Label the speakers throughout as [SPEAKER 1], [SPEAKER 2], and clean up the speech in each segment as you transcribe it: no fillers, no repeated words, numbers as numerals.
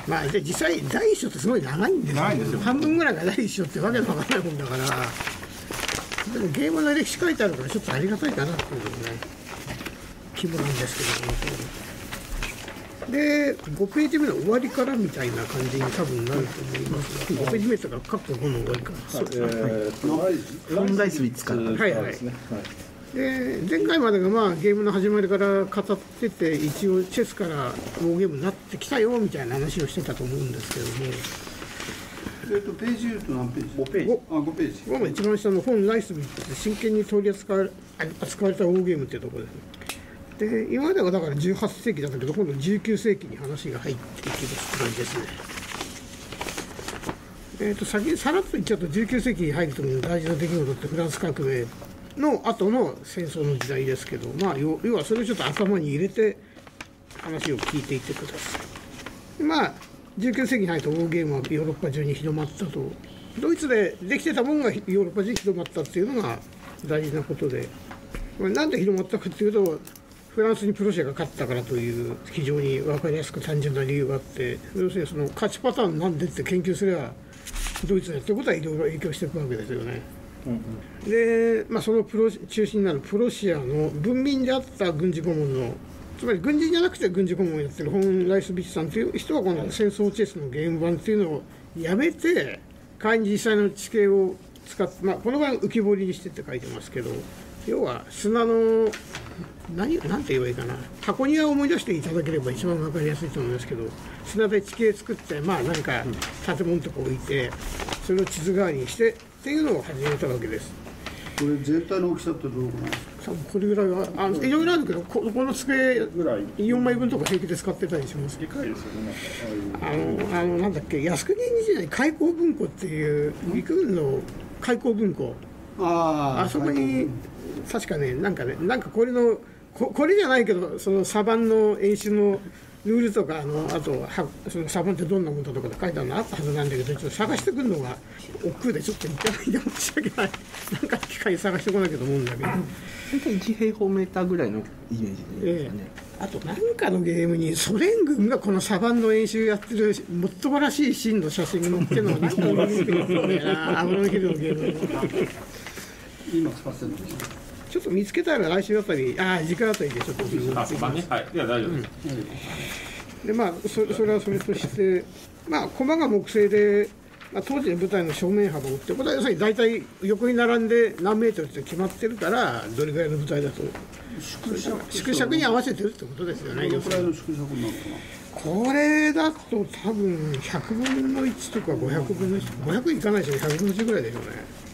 [SPEAKER 1] まあ、実際第一章ってすごい長いんですよ。半分ぐらいが第一章ってわけのわからないもんだから、でもゲームの歴史書いてあるからちょっとありがたいかなっていうね気もなんですけども、で5ページ目の終わりからみたいな感じに多分なると思いますが、5ページ目とか各5の終わりから、
[SPEAKER 2] 本ライスビッツから、
[SPEAKER 1] はいはい。で前回までがまあゲームの始まりから語ってて、一応チェスからウォーゲームになってきたよみたいな話をしてたと思うんですけども、
[SPEAKER 3] ページ言うと何ページ？5ページ。5ページ。
[SPEAKER 1] 5の一番下の本ライスビッツで真剣に取り扱われたウォーゲームっていうところです。で今まではだから18世紀だったけど、今度19世紀に話が入っていきますって感じですね。先にさらっと言っちゃうと、19世紀に入るときの大事な出来事ってフランス革命の後の戦争の時代ですけど、まあ、要はそれをちょっと頭に入れて話を聞いていってください。まあ19世紀に入るとウォーゲームはヨーロッパ中に広まったと、ドイツでできてたものがヨーロッパ中に広まったっていうのが大事なことで、なんで広まったかっていうと、フランスにプロシアが勝ったからという非常に分かりやすく単純な理由があって、要するにその勝ちパターンなんでって研究すればドイツでやってることはいろいろ影響していくわけですよね。で、まあ、その中心になるプロシアの文民であった軍事顧問の、つまり軍人じゃなくて軍事顧問をやってるホン・ライスビッチさんという人は、この戦争チェスのゲーム版っていうのをやめて、代わりに実際の地形を使って、まあ、この場合浮き彫りにしてって書いてますけど、要は砂のなんて言えばいいかな、箱庭を思い出していただければ一番分かりやすいと思いますけど、砂で地形作って、まあ、何か建物とか置いて、それを地図代わりにしてっていうのを始めたわけです。
[SPEAKER 3] これ全体の大きさってどうかな？
[SPEAKER 1] 多分これぐらいはいろいろあるけど、この机4枚分とか平気で使ってたりします。
[SPEAKER 3] でかいですよね。
[SPEAKER 1] なんだっけ、靖国時代に開港文庫っていう陸軍の開港文庫、あそこに確かね、なんかこれじゃないけど、そのサバンの演習のルールとか、あとそのサバンってどんなものだとかで書いてあるのあったはずなんだけど、ちょっと探してくるのが億劫でちょっと行ってないで申し訳ない。なんか機械探してこなきゃと思うんだけど、
[SPEAKER 2] 大体1平方メーターぐらいのイメージですかね。
[SPEAKER 1] あと何かのゲームにソ連軍がこのサバンの演習やってるもっともらしいシーンの写真が載ってるのを日本に見てるんだよな、アブロンヒルのゲーム
[SPEAKER 3] 今使ってるんですよ。
[SPEAKER 1] ちょっと見つけたら来週あたり、時間あたりでちょっと見てみます。
[SPEAKER 4] はい、いや大丈夫です。
[SPEAKER 1] でまあそれはそれとして、まあ駒が木製で、まあ、当時の舞台の正面幅をってことは要するに大体横に並んで何メートルって決まってるから、どれぐらいの舞台だと縮尺に合わせてるってことですよね。
[SPEAKER 3] どれくらいの縮尺になるか
[SPEAKER 1] な。これだと多分100分の1とか500分の1、500いかないでしょ、100分の1ぐらいでしょうね。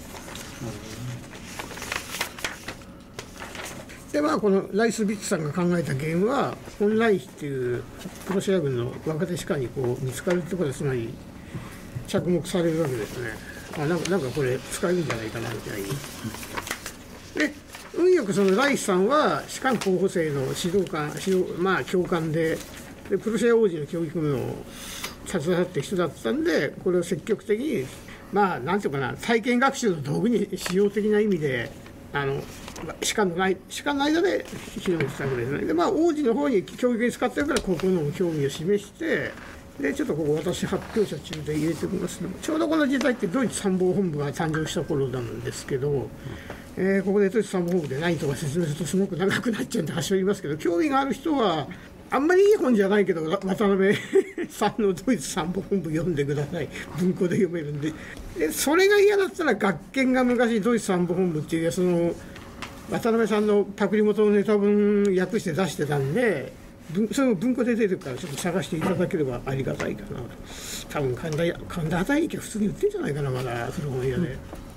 [SPEAKER 1] でまあ、このライスビッツさんが考えたゲームは、ホン・ライヒっていうプロシア軍の若手士官にこう見つかるってことで、つまり着目されるわけですね。なんかこれ使えるんじゃないかなみたいに。で運よくそのライスさんは士官候補生のまあ、教官でプロシア王子の教育部を携わってる人だったんで、これを積極的に、まあなんていうかな、体験学習の道具に使用的な意味で士官の間で広めてたわけですね。でまあ王子の方に教育に使ってるから、ここの興味を示して、でちょっとここ私発表者中で入れておきますけど、ちょうどこの時代ってドイツ参謀本部が誕生した頃なんですけど、ここでドイツ参謀本部で何とか説明するとすごく長くなっちゃうんで端折りますけど、興味がある人はあんまりいい本じゃないけど、渡辺さんのドイツ参謀本部読んでください。文庫で読めるんで。それが嫌だったら、学研が昔ドイツ参謀本部っていう、その渡辺さんのパクリ元のネタ文訳して出してたんで、それも文庫で出てるからちょっと探していただければありがたいかな。多分神田畑駅は普通に売ってるんじゃないかな、まだ古本屋で。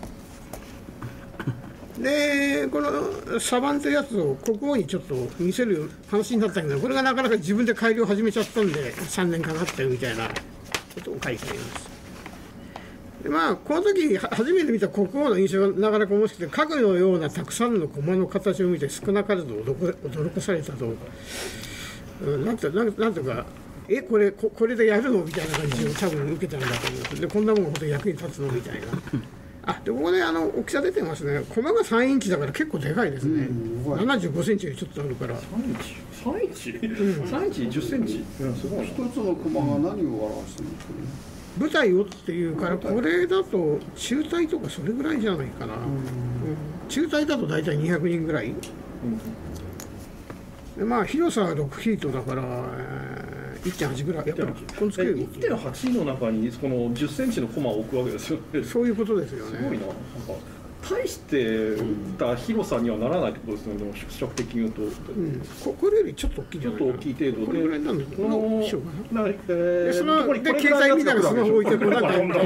[SPEAKER 1] でこのサバンというやつを国王にちょっと見せる話になったけど、これがなかなか自分で改良を始めちゃったんで3年かかったよみたいなことを書いてあります。でまあこの時初めて見た国王の印象がなかなか面白くて、家具のようなたくさんの駒の形を見て少なからず驚かされたと、なんていうか、これでやるのみたいな感じを多分受けたんだと思います。でこんなもん本当に役に立つのみたいな。 でここで大きさ出てますね。コマが3インチだから結構でかいですね。75センチよりちょっとあるから。
[SPEAKER 4] 3インチ10センチ。
[SPEAKER 3] すごい。一つのコマが何を表してるんですかね。
[SPEAKER 1] 舞台をっていうから、これだと中隊とかそれぐらいじゃないかな。中隊だと大体200人ぐらい。でまあ広さは6フィートだから、1.8 ぐらい。やっぱりこのつける
[SPEAKER 4] 1.8 の中にこの10センチのコマを置くわけですよね。
[SPEAKER 1] そういうことですよね。
[SPEAKER 4] すごいな。なんか大してた広さにはならないってことですね。でも縮尺的に言うと、
[SPEAKER 1] これよりちょっと大きいじゃないかな。
[SPEAKER 4] ちょっと大きい程度で、
[SPEAKER 1] これぐらいなんだけど、しようかな。
[SPEAKER 4] で
[SPEAKER 1] そので携帯みたいなスマホ置いてこうなんか
[SPEAKER 4] なんだ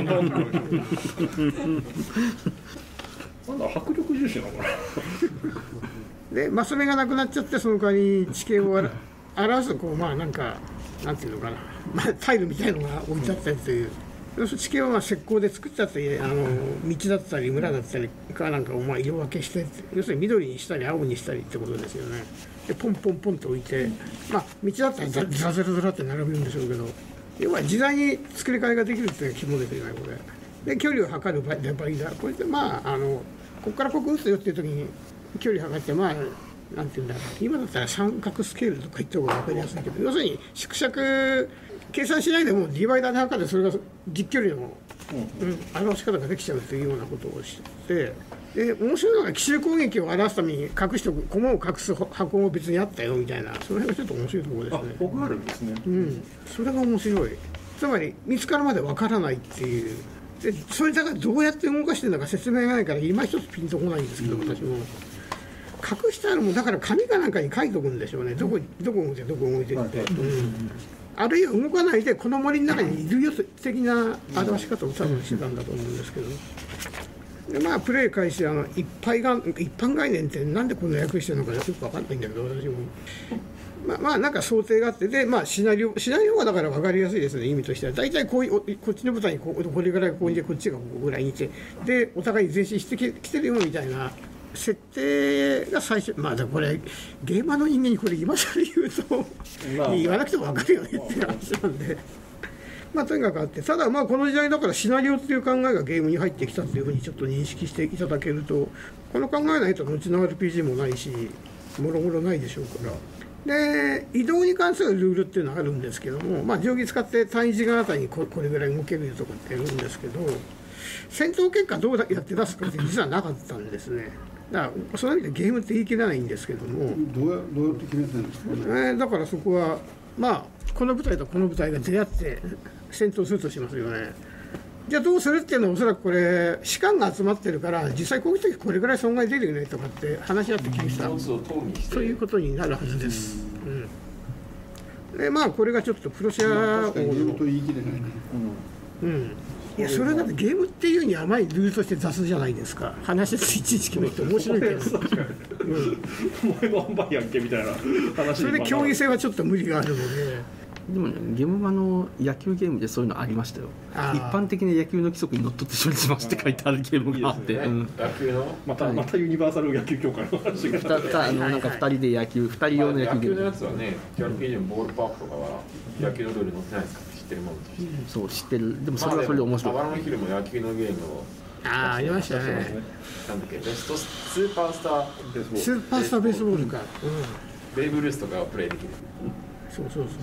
[SPEAKER 4] 迫力重視なのかな。
[SPEAKER 1] でマス目がなくなっちゃって、その代わり地形を表すこうまあなんかなんていうのかな、まあ、タイルみたいのが置いてあったりという。要するに地形はまあ石膏で作っちゃって、道だったり村だったりかなんかをまあ色分けして、要するに緑にしたり青にしたりってことですよね。でポンポンポンと置いて、まあ道だったらザザラザラって並べるんでしょうけど、要は時代に作り替えができるっていう肝ですよね、これ。で距離を測るデバイダー、これでまあここからここ打つよっていう時に距離測って、まあなんていうんだろう、今だったら三角スケールとか言った方が分かりやすいけど、要するに縮尺計算しないでもディバイダーで測ってそれが実距離の、表し方ができちゃうというようなことをして、で面白いのが奇襲攻撃を表すために隠しておく駒を隠す箱も別にあったよみたいな、その辺がちょっと面白いところですね。
[SPEAKER 4] 僕あるんですね。
[SPEAKER 1] それが面白い。つまり見つかるまでわからないっていう。でそれだからどうやって動かしてるのか説明がないから今一つピンとこないんですけど、私も隠してあるもんだから紙かなんかに書いておくんでしょうね。どこ動いてどこ動いてって、あるいは動かないでこの森の中にいるよ的な表し方を多分してたんだと思うんですけど、でまあプレイ開始一般概念ってなんでこんな訳してるのかよく分かんないんだけど、私もまあなんか想定があって、でまあシナリオがだから分かりやすいですね、意味としては。大体こっちの舞台にこれぐらいここにいて、こっちがここぐらいにいて、でお互いに前進してきてるよみたいな設定が最初、まあこれゲーマーの人間にこれ今更言うと、言わなくても分かるよねっていう話なんで。まあとにかくあって、ただまあこの時代だからシナリオっていう考えがゲームに入ってきたっていうふうにちょっと認識していただけると、この考えないと後の RPG もないしもろもろないでしょうから。で移動に関するルールっていうのがあるんですけども、まあ定規使って単位時間あたりにこれぐらい動けるとかってやるんですけど、戦闘結果どうやって出すかって実はなかったんですね。だからその意味でゲームって言い切らないんですけども、
[SPEAKER 3] どうやって決めてるんですかね。
[SPEAKER 1] だからそこはまあこの部隊とこの部隊が出会って戦闘するとしますよね。じゃあどうするっていうのはおそらくこれ士官が集まってるから実際こういう時これぐらい損害出るよねとかって話し合って決めたということになるはずです。でまあこれがちょっとプロシア
[SPEAKER 3] 確かにゲームと言い切れないね。
[SPEAKER 1] いやそれだってゲームっていうに甘いルールとして雑じゃないですか。話していちいち決めて面白いけど、
[SPEAKER 4] お前の販売やんけみたいな話。
[SPEAKER 1] それで競技性はちょっと無理があるので。
[SPEAKER 2] でもね、ゲーム版の野球ゲームでそういうのありましたよ。一般的な野球の規則にのっとって処理しますって書いてあるゲームがあって、
[SPEAKER 4] 野球のまたユニバーサル野球協会の話が
[SPEAKER 2] なんか2人で2人用の野球ゲーム。
[SPEAKER 5] 野球のやつはね、TRPG のボールパークとかは野球のルール載ってないですか、知ってるものとして。
[SPEAKER 2] そう知ってる。でもそれはそれで面白い。
[SPEAKER 5] バロンヒルも野球のゲームを
[SPEAKER 1] ありましたね。
[SPEAKER 5] なんだっけ、ベストスーパースターベースボール。
[SPEAKER 1] スーパースターベースボールか。
[SPEAKER 5] ベーブ・ルースとかをプレイできる。
[SPEAKER 1] そう。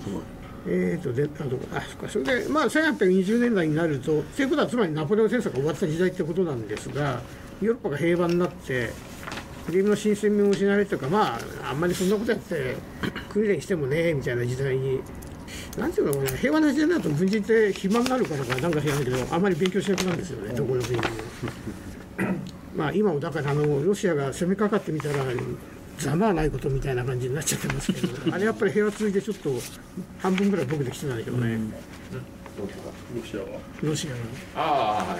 [SPEAKER 1] それで、まあ、1820年代になると、ということは、つまりナポレオン戦争が終わった時代ってことなんですが、ヨーロッパが平和になって、ゲームの新鮮味を失われるというか、まあ、あんまりそんなことやって、訓練してもね、みたいな時代に、なんていうのかな、平和な時代になると、軍人って暇になるからか、なんか知らないけど、あんまり勉強しなくなるんですよね、どこの国も。まあ、今もだからロシアが攻めかかってみたら、ざまはないことみたいな感じになっちゃってますけど、あれやっぱり平和続いてちょっと半分ぐらい僕できてないけどね、ロシアが。
[SPEAKER 5] はい。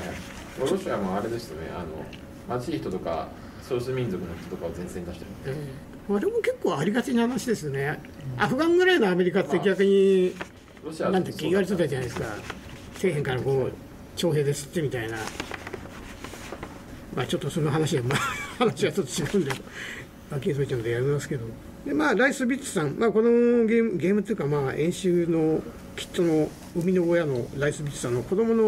[SPEAKER 5] ロシアもあれですよね、貧しい人とか少数民族の人とかを前線に出してる。
[SPEAKER 1] あれも結構ありがちな話ですね。アフガンぐらいのアメリカって逆になんて言われてたじゃないですか。底辺からこう徴兵ですってみたいな。まあちょっとその話は話はちょっと違うんで。秋江総ちゃんでやりますけど、でまあライスビッツさん、まあ、このゲームっていうか、まあ演習のキットの生みの親のライスビッツさんの子供の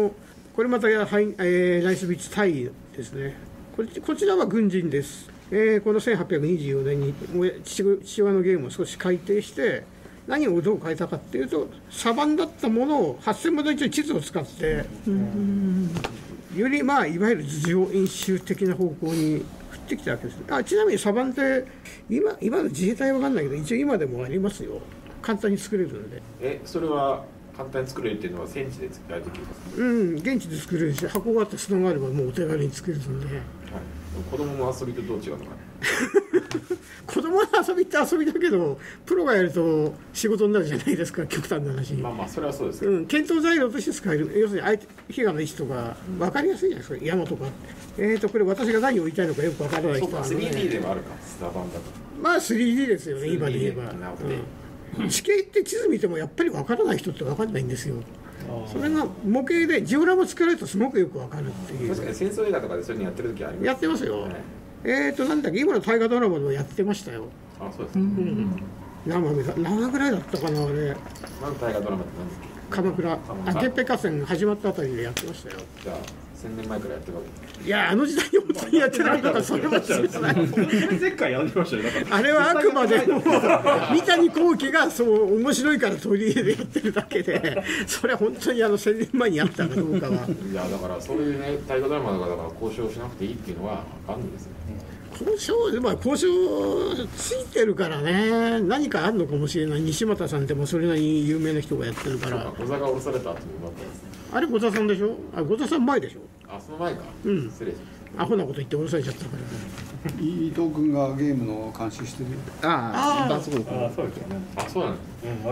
[SPEAKER 1] これまたナイスビッツタイですね。こちらは軍人です。この1824年に父親のゲームを少し改訂して、何をどう変えたかっていうと、サバンだったものを8000分の1の地図を使って、よりいわゆる図上演習的な方向に振ってきたわけです。ちなみにサバンって今の自衛隊は分かんないけど、一応今でもありますよ。簡単に作れるので。
[SPEAKER 5] それは簡単に作れるっていうのは戦地で作られてきますか？
[SPEAKER 1] 現地で作れるし、箱があって砂があればもうお手軽に作れるので。
[SPEAKER 5] 子供の遊びとどう違うのかな
[SPEAKER 1] 子供の遊びって遊びだけど、プロがやると仕事になるじゃないですか、極端な話。
[SPEAKER 5] まあそれはそうですけど、
[SPEAKER 1] 検討材料として使える。要するに比嘉の位置とか分かりやすいじゃないですか、山とか。これ私が何を言いたいのかよく分からない人は、
[SPEAKER 5] そうか、3D でもあるか、スタバンだと。
[SPEAKER 1] まあ 3D ですよね、今で言えば。地形って地図見てもやっぱり分からない人って分かんないんですよ。それが模型でジオラマ作られるとすごくよく分かるっていう。
[SPEAKER 5] 確かに戦争映画とかでそういうのやってる時あります。
[SPEAKER 1] やってますよ。なんだっけ、今の大河ドラマでもやってましたよ。
[SPEAKER 5] そうです。
[SPEAKER 1] 何ぐらいだったかな、あれ。
[SPEAKER 5] 何大河ドラマって何ですか？
[SPEAKER 1] 鎌倉、源平合戦が始まったあたりでやってましたよ。
[SPEAKER 5] じゃあ1000年前からやってるわけ。
[SPEAKER 1] いや、あの時代に本当にやってないからそれは知らない。
[SPEAKER 4] 前回やりましたよ。
[SPEAKER 1] あれはあくまでも三谷幸喜がそう面白いから取り入れてやってるだけで、それは本当に1000年前にやったかどうかは。
[SPEAKER 5] いやだからそういうね、大河ドラマだから交渉しなくていいっていうのは分かんないですよね。
[SPEAKER 1] 交渉ついてるからね、何かあるのかもしれない。西俣さんでもそれなりに有名な人がやってるから。
[SPEAKER 5] 小座が降ろされた後になったんですね。
[SPEAKER 1] あれ小座さんでしょ。小座さん前でしょ。
[SPEAKER 5] その前か。失礼しました。
[SPEAKER 1] アホなこと言って降ろされちゃったから。
[SPEAKER 3] 伊藤君がゲームの監視してる。
[SPEAKER 4] そうですよね。
[SPEAKER 5] そうなんです。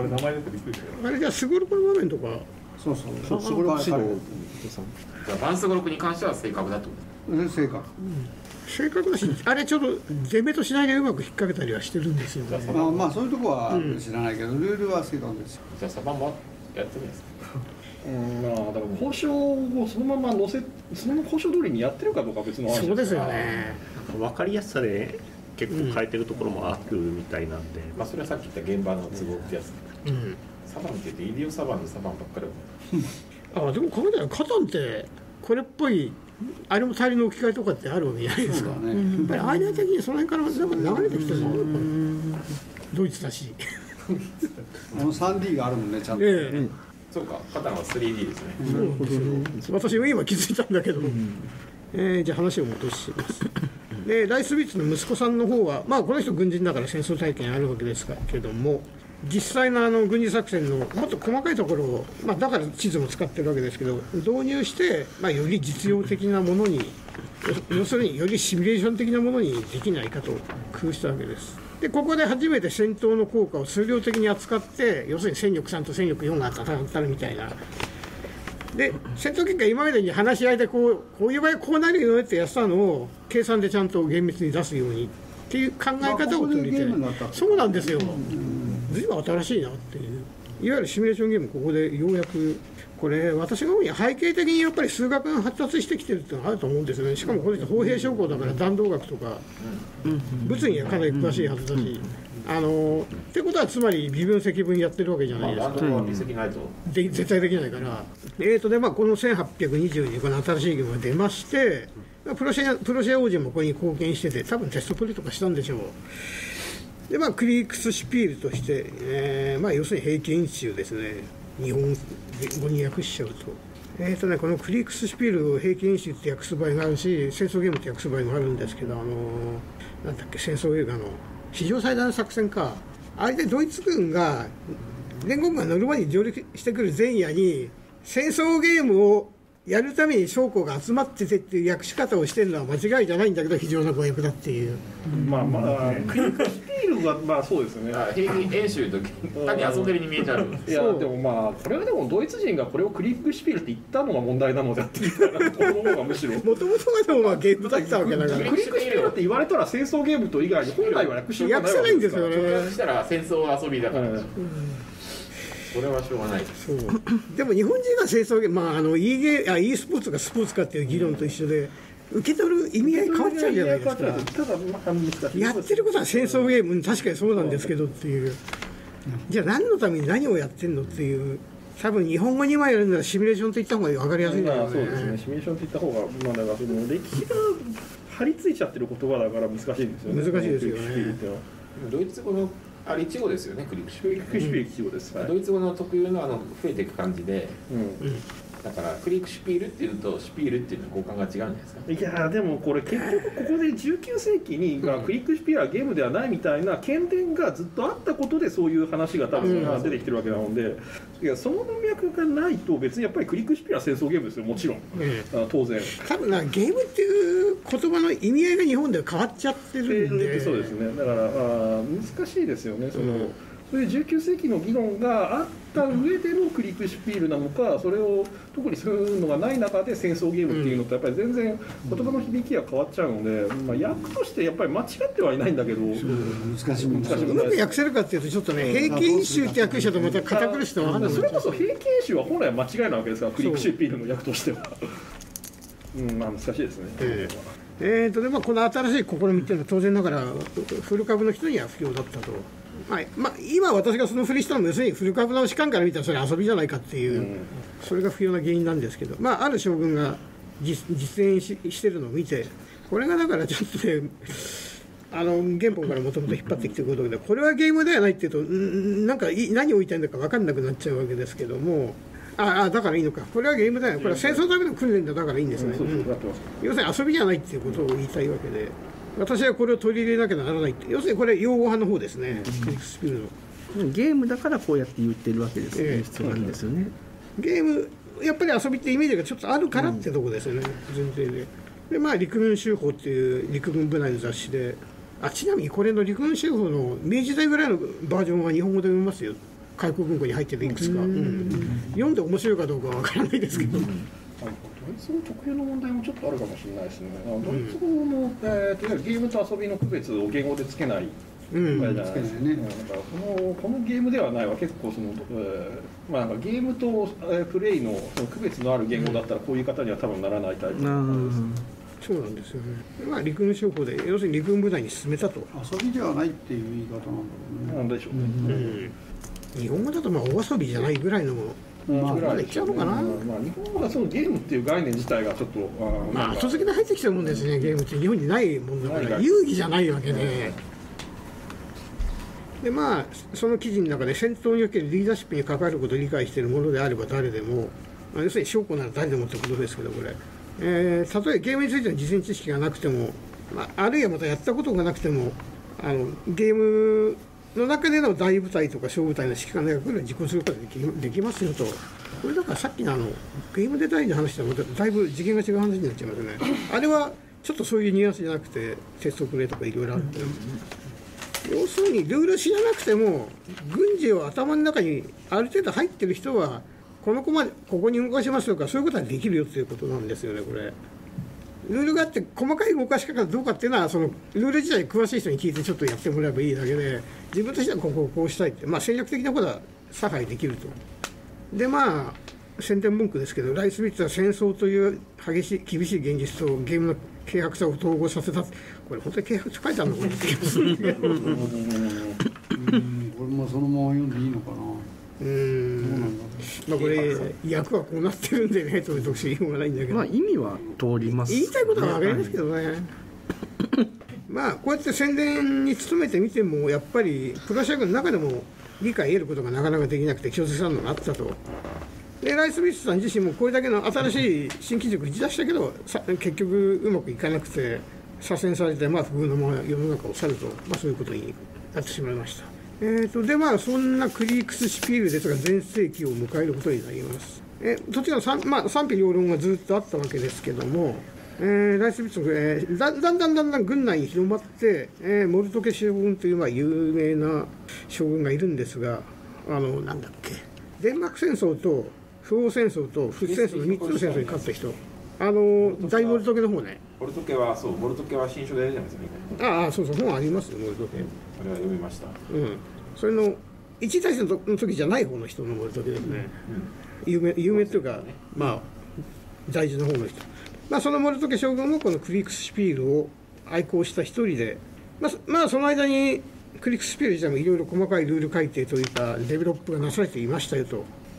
[SPEAKER 4] あれ名前出てびっくりした。
[SPEAKER 1] あれじゃあすごろくの場面とか。
[SPEAKER 3] そうすごろく
[SPEAKER 5] じゃあバンスゴロクに関しては正確だと。
[SPEAKER 3] 正確。
[SPEAKER 1] 正確だし、あれちょっと出目としないでうまく引っ掛けたりはしてるんですよね。
[SPEAKER 3] まあそういうとこは知らないけど、ルールは正確ですよ。
[SPEAKER 5] じゃあサバンもやってみますか。
[SPEAKER 4] だから交渉をそのままその交渉通りにやってるかどうかは別の話です。
[SPEAKER 1] そうですよね。
[SPEAKER 6] 分かりやすさで結構変えてるところもあるみたいなんで、
[SPEAKER 5] それはさっき言った現場の都合ってやつ。サバンって言ってイディオサバンのサバンばっかり。
[SPEAKER 1] でも考えたらカタンってこれっぽいあれも大量の置き換えとかってあるわけじゃないですか。やっぱりアイデア的にその辺からなんか流れてきてるのかな。ドイツだし。
[SPEAKER 3] 3D があるもんね、ちゃんと。
[SPEAKER 5] そうか、カタンは 3D ですね。
[SPEAKER 1] そうですよ。私も今気づいたんだけど。じゃあ話を戻します。でライスビッツの息子さんの方は、この人軍人だから戦争体験あるわけですけども、実際の軍事作戦のもっと細かいところを、だから地図も使ってるわけですけど、導入して、より実用的なものに、要するによりシミュレーション的なものにできないかと工夫したわけです。でここで初めて戦闘の効果を数量的に扱って、要するに戦力3と戦力4が戦ったみたいな。で戦闘結果、今までに話し合いでこういう場合こうなるよねってやったのを計算でちゃんと厳密に出すようにっていう考え方を取り入れて、そうなんですよ。随分新しいなっていう、いわゆるシミュレーションゲーム、ここでようやく、これ、私が思うに背景的にやっぱり数学が発達してきてるっていうのがあると思うんですよね。しかもこの人、砲兵将校だから弾道学とか、物理にはかなり詳しいはずだし、ってことは、つまり微分積分やってるわけじゃないですか。
[SPEAKER 5] 弾道は微積ないと
[SPEAKER 1] 絶対できないから。でこの1822にこの新しいゲームが出まして、プロシア王子もここに貢献してて、多分テストプレイとかしたんでしょう。でクリークスシュピールとして、要するに平均集ですね、日本語に訳しちゃうと、このクリークスシュピールを平均集って訳す場合があるし、戦争ゲームって訳す場合もあるんですけど、なんだっけ、戦争映画の史上最大の作戦か、あれでドイツ軍が連合軍がノルマに上陸してくる前夜に戦争ゲームをやるために将校が集まっててっていう訳し方をしてるのは間違いじゃないんだけど、非常な誤訳だっていう。
[SPEAKER 4] クリックスピールはそうですね。
[SPEAKER 5] 平均演習の時単に遊んでるに見えちゃう。
[SPEAKER 4] いやでもこれはでもドイツ人がこれをクリックシュピールって言ったのが問題なのであって、この方がむしろ。
[SPEAKER 1] もともとはでもゲームだったわけだから。
[SPEAKER 4] クリックシュピールって言われたら戦争ゲームと以外に本来は訳しようがないわけですから。
[SPEAKER 1] 訳せないんですよね。
[SPEAKER 5] そしたら戦争遊びだから。それはしょうがない。
[SPEAKER 1] そうでも日本人が戦争ゲーム、e スポーツがスポーツかっていう議論と一緒で、受け取る意味合い変わっちゃうじゃないですか。やってることは戦争ゲーム、確かにそうなんですけどっていう、じゃあ何のために何をやってんのっていう多分日本語に今やるならシミュレーションと言った方が分かりやすいんだろうね。
[SPEAKER 4] そうですね、シミュレーションって言った方が、まあ、だからその歴史が張り付いちゃってる言葉だから難しいんですよね。
[SPEAKER 1] 難しいですよね。
[SPEAKER 5] ドイツ語のあれ1語ですよね、クリックシュピール。
[SPEAKER 4] クリックシュピール1語です。はい、
[SPEAKER 5] ドイツ語の特有の増えていく感じで、だからクリックシュピールっていうのとシュピールっていうのは交換が違うんじゃないですか。
[SPEAKER 4] いやでもこれ結局ここで19世紀にクリックシュピールはゲームではないみたいな見伝がずっとあったことでそういう話が多分出てきてるわけなので、いやその文脈がないと別にやっぱりクリックシュピールは戦争ゲームですよ、もちろん、当然。
[SPEAKER 1] 多分ゲームっていう言葉の意味合いが日本では変わっちゃってるんで、
[SPEAKER 4] そうですね。だから難しいですよね。そういう19世紀の議論があった上でのクリックシュピールなのか、それを特にそういうのがない中で戦争ゲームっていうのとやっぱり全然言葉の響きが変わっちゃうので、まあ、訳としてやっぱり間違ってはいないんだけど、
[SPEAKER 3] 難しいもん。
[SPEAKER 1] うまく訳せるかっていうとちょっとね、平均集って訳しちゃうとまた堅苦しくて分かんない。
[SPEAKER 4] それこそ平均集は本来は間違いなわけですから、クリックシュピールの訳としては。まあ難しいですね。
[SPEAKER 1] でまあ、この新しい試みっていうのは当然ながらフル株の人には不評だったと。はい、まあ、今私がそのふりしたのも要するにフル株の士官から見たらそれ遊びじゃないかっていう、それが不要な原因なんですけど、まあ、ある将軍が実演してるのを見て、これがだからちょっとね、原本からもともと引っ張ってきてることで、これはゲームではないっていうと、なんか何を言いたいんだか分かんなくなっちゃうわけですけども、だからいいのか、これはゲームだよ、これは戦争のための訓練だからいいんですね、要するに遊びじゃないっていうことを言いたいわけで。私はこれを取り入れなきゃならないって、要するにこれ用語派の方ですね、クリックスピールの
[SPEAKER 2] ゲームだからこうやって言ってるわけですよね、必要なんですよね。
[SPEAKER 1] ゲームやっぱり遊びってイメージがちょっとあるからってとこですよね、前提で。でまあ陸軍州法っていう陸軍部内の雑誌で、ちなみにこれの陸軍州法の明治時代ぐらいのバージョンは日本語で読みますよ、開国文庫に入ってるいくつか、読んで面白いかどうかは分からないですけど。
[SPEAKER 4] ドイツ語特有の問題もちょっとあるかもしれないですね。ドイツ語の、ゲームと遊びの区別を言語でつけない。つけないね。だからこのゲームではないわ、結構その、まあなんかゲームと、プレイのその区別のある言語だったらこういう方には多分ならないタイプなんです。
[SPEAKER 1] そうなんですよね。まあ陸軍商法で要するに陸軍部隊に進めたと。
[SPEAKER 3] 遊びではないっていう言い方なんだろうね。
[SPEAKER 4] なんでしょうね。
[SPEAKER 1] 日本語だとまあお遊びじゃないぐらいの。まあいっちゃうのかな。
[SPEAKER 4] まあ日本語はそのゲームっていう概念自体がちょっと
[SPEAKER 1] まあ後付けで入ってきたもんですね。ゲームって日本にないもんだから遊戯じゃないわけで。でまあその記事の中で戦闘におけるリーダーシップに関わることを理解しているものであれば誰でも、要するに将校なら誰でもってことですけどこれ、たとえゲームについての事前知識がなくても、あるいはまたやったことがなくてもゲームの中での大部隊とか小部隊の指揮官の役割を実行することができますよと。これだからさっきのゲームデザインの話とはだいぶ次元が違う話になっちゃいますね。あれはちょっとそういうニュアンスじゃなくて鉄則例とかいろいろあって、要するにルール知らなくても軍事を頭の中にある程度入ってる人はこのコマここに動かしますとかそういうことはできるよということなんですよね。これルールがあって細かい動かし方がどうかっていうのはそのルール自体詳しい人に聞いてちょっとやってもらえばいいだけで、自分としてはこうしたいって、戦略的なことは差配できると。で宣伝文句ですけど、ライスビッツは戦争という厳しい現実とゲームの軽薄さを統合させた。これ本当に軽薄って書いてあるのかなって気がするけどこれ
[SPEAKER 3] もそのまま読んでいいのかな。
[SPEAKER 1] これ役はこうなってるんでねという特殊言いようがないんだけど、
[SPEAKER 2] 意味は通ります、
[SPEAKER 1] 言いたいことは分かりますけどね、こうやって宣伝に努めてみてもやっぱりプロシャグの中でも理解得ることがなかなかできなくて強制さんのがあったと。でライス・ビッツさん自身もこれだけの新しい新機軸打ち出したけど結局うまくいかなくて左遷されて不遇のまま世の中を去ると、そういうことになってしまいました。でそんなクリークス・シュピールですが全盛期を迎えることになります。途中の賛否両論がずっとあったわけですけども、ライスビッツの、だんだん軍内に広まって、モルトケ将軍という有名な将軍がいるんですが、なんだっけ、デンマーク戦争と不法戦争とフッ戦争の3つの戦争に勝った人、大モルトケの方ね。
[SPEAKER 5] モルトケは新書でやるじゃないですか。
[SPEAKER 1] そう本ありますよ、モルトケ。
[SPEAKER 5] それは読みました。
[SPEAKER 1] それの一大戦の時じゃない方の人のモルトケですね。有名というか、大事な方の人。そのモルトケ将軍もこのクリークス・シュピールを愛好した一人で、その間にクリークス・シュピール自体もいろいろ細かいルール改定というかデベロップがなされていましたよと。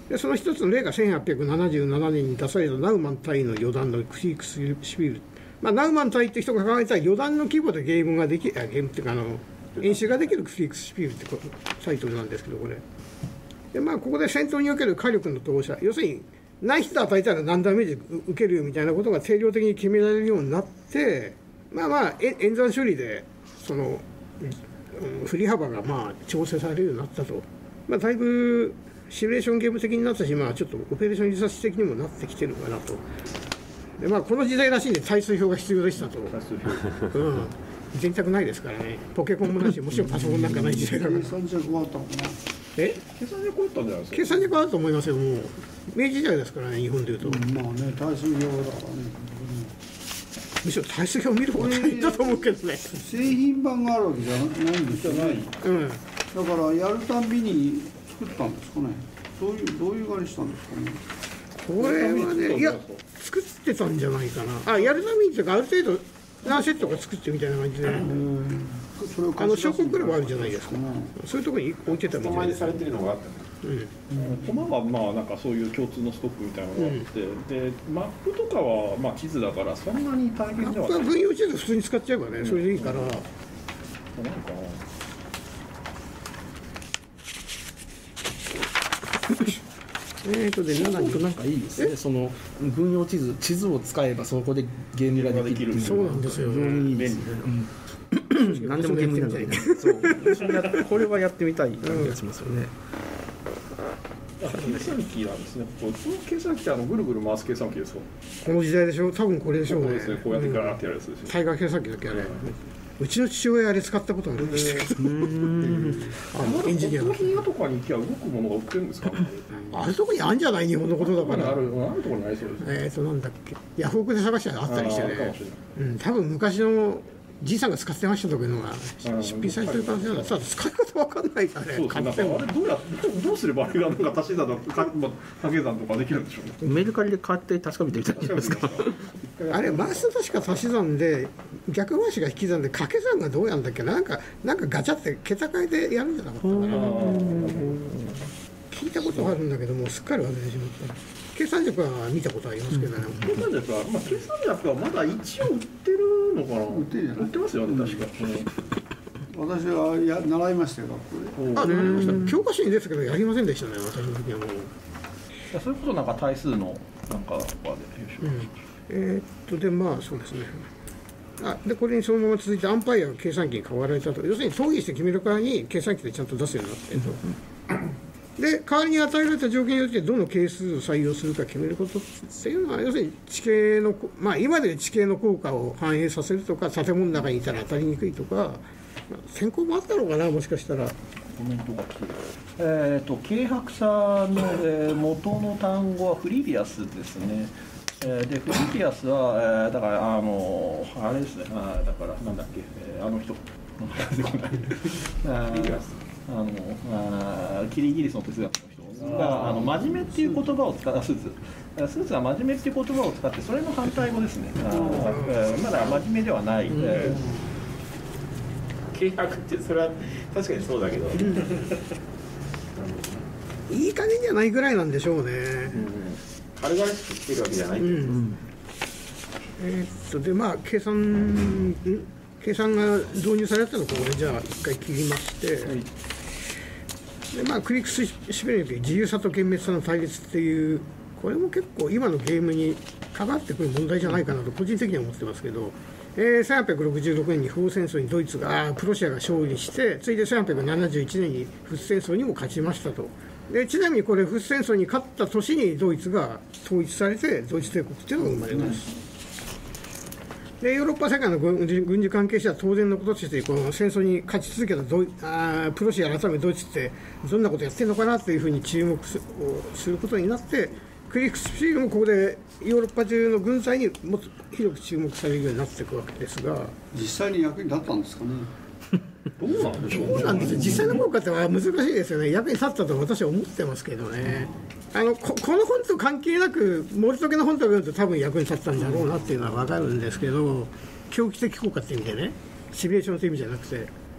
[SPEAKER 1] でその一つの例が1877年に出されたナウマン対の余談のクリークスシュピール、ナウマン対って人が考えた余談の規模でゲームっていうか演習ができるクリークスシュピールってタイトルなんですけど、これでここで戦闘における火力の投射、要するに何ヒット与えたら何ダメージ受けるよみたいなことが定量的に決められるようになって、演算処理でその振り幅が調整されるようになったと、だいぶシミュレーションゲーム的になったし、ちょっとオペレーションリサーチ的にもなってきてるかなと。でこの時代らしいんで対数表が必要でしたと。電卓ないですからね、ポケコンもないし、もちろんパソコンなんかない時代だから。
[SPEAKER 3] 計算弱あったのかな。
[SPEAKER 4] 計算力あったんじゃないですか。
[SPEAKER 1] 計算力あると思いますよ、もう明治時代ですからね、日本でいうと。
[SPEAKER 3] 対数表だからね。
[SPEAKER 1] むしろ対数表を見る方が大変だと思うけどね。
[SPEAKER 3] 製品版があるわけじゃないんですよね。だからやるたんびに作ったんですかね。どういう感じしたんですかね。
[SPEAKER 1] これはね、いや作ってたんじゃないかな。やるためにというか、ある程度何セットか作ってみたいな感じで、証拠クラブあるじゃないですか、そういうところに置いてたみたいです。
[SPEAKER 5] されてるのがあった
[SPEAKER 4] コマがなんかそういう共通のストックみたいなのがあって、でマップとかは地図だからそんなに大変ではない。
[SPEAKER 1] マップは軍用地図普通に使っちゃえばね、それでいいから。
[SPEAKER 4] なんか
[SPEAKER 2] でなんかいいですね、その軍用地図を使えばそこでゲームができる。
[SPEAKER 1] そうなんですよ、
[SPEAKER 2] 非常にいいですね。何でもゲームになるみたいな。そう、これはやってみたい感じがしますよね。
[SPEAKER 4] 計算機なんですね。この計算機ってぐるぐる回す計算機ですか。
[SPEAKER 1] この時代でしょ、多分これでしょうね。
[SPEAKER 4] こうやってガーってやるやつですよ。
[SPEAKER 1] タイガー計算機だけあれ。うちの父親あれ使ったことあるんですけど、エンジニアの
[SPEAKER 4] コーヒー屋とかに行きゃ動くものが売ってるんですか。
[SPEAKER 1] あるとこにあるんじゃない、日本のことだから。
[SPEAKER 4] あるところにありそうです。
[SPEAKER 1] なんだっけ、ヤフオクで探したらあったりしてね。多分昔のじいさんが使ってましたというのが出品されてる可能性がある。ただ使い方わかんないからね。
[SPEAKER 4] あれどうすればあれが足し算とか掛け算とかできるんでしょうね。
[SPEAKER 2] メルカリで買って確かめてみたいじゃないですか。
[SPEAKER 1] あれ回すと確か足し算で逆回しが引き算で掛け算がどうやんだっけ、なんかガチャって桁変えてやるんじゃなかったかな。聞いたことがあるんだけどもすっかり忘れてしまった。計算力は見たことありますけどね。
[SPEAKER 4] 計算力はまだ一応売ってるのかな。売ってますよね、確か。
[SPEAKER 3] 私は習いましたよ、学校で。
[SPEAKER 1] 習いました。教科書に出てたけどやりませんでしたね、私の時はもう。
[SPEAKER 4] そういうことなんか対数のなんか
[SPEAKER 1] でそうですね。でこれにそのまま続いてアンパイアが計算機に変わられたと。要するに討議して決めるからに計算機でちゃんと出すようになってると。で代わりに与えられた条件によってどの係数を採用するか決めることっていうのは、要するに地形の、今でいう地形の効果を反映させるとか、建物の中にいたら当たりにくいとか、先行もあったのかな、もしかしたら。
[SPEAKER 4] コメントが来てる。軽薄さの、元の単語はフリビアスですね。でフリビアスは、だからあれですね。だからなんだっけ、あの人。キリギリスの哲学の人が真面目っていう言葉を使ったスーツは真面目っていう言葉を使って、それの反対語ですね。まだ真面目ではない。
[SPEAKER 5] 計画ってそれは確かにそうだけど、
[SPEAKER 1] いい加減じゃないぐらいなんでしょうね。
[SPEAKER 5] 軽々しく来てるわけじゃない。
[SPEAKER 1] で計算が導入されたのをここでじゃあ一回切りまして、でクリックスシュピールという自由さと厳密さの対立っていう、これも結構今のゲームに関わってくる問題じゃないかなと個人的には思ってますけど、1866年にフ戦争にプロシアが勝利して、ついで1871年にフ戦争にも勝ちましたと。でちなみにこれフ戦争に勝った年にドイツが統一されてドイツ帝国っていうのが生まれます。でヨーロッパ世界の軍事関係者は当然のこととして、この戦争に勝ち続けたプロシア改めドイツってどんなことやってるのかなというふうに注目することになって、クリックスシールもここでヨーロッパ中の軍隊にもっと広く注目されるようになっていくわけですが、
[SPEAKER 3] 実際に役に立ったんですかね。
[SPEAKER 4] どうなんでしょうね。
[SPEAKER 1] そうなんですよ。実際の効果っては難しいですよね。役に立ったと私は思ってますけどね。この本と関係なく森時計の本とか読むと多分役に立ったんだろうなっていうのは分かるんですけど、狂気的効果っていう意味でね、シミュレーションという意味じゃなくて、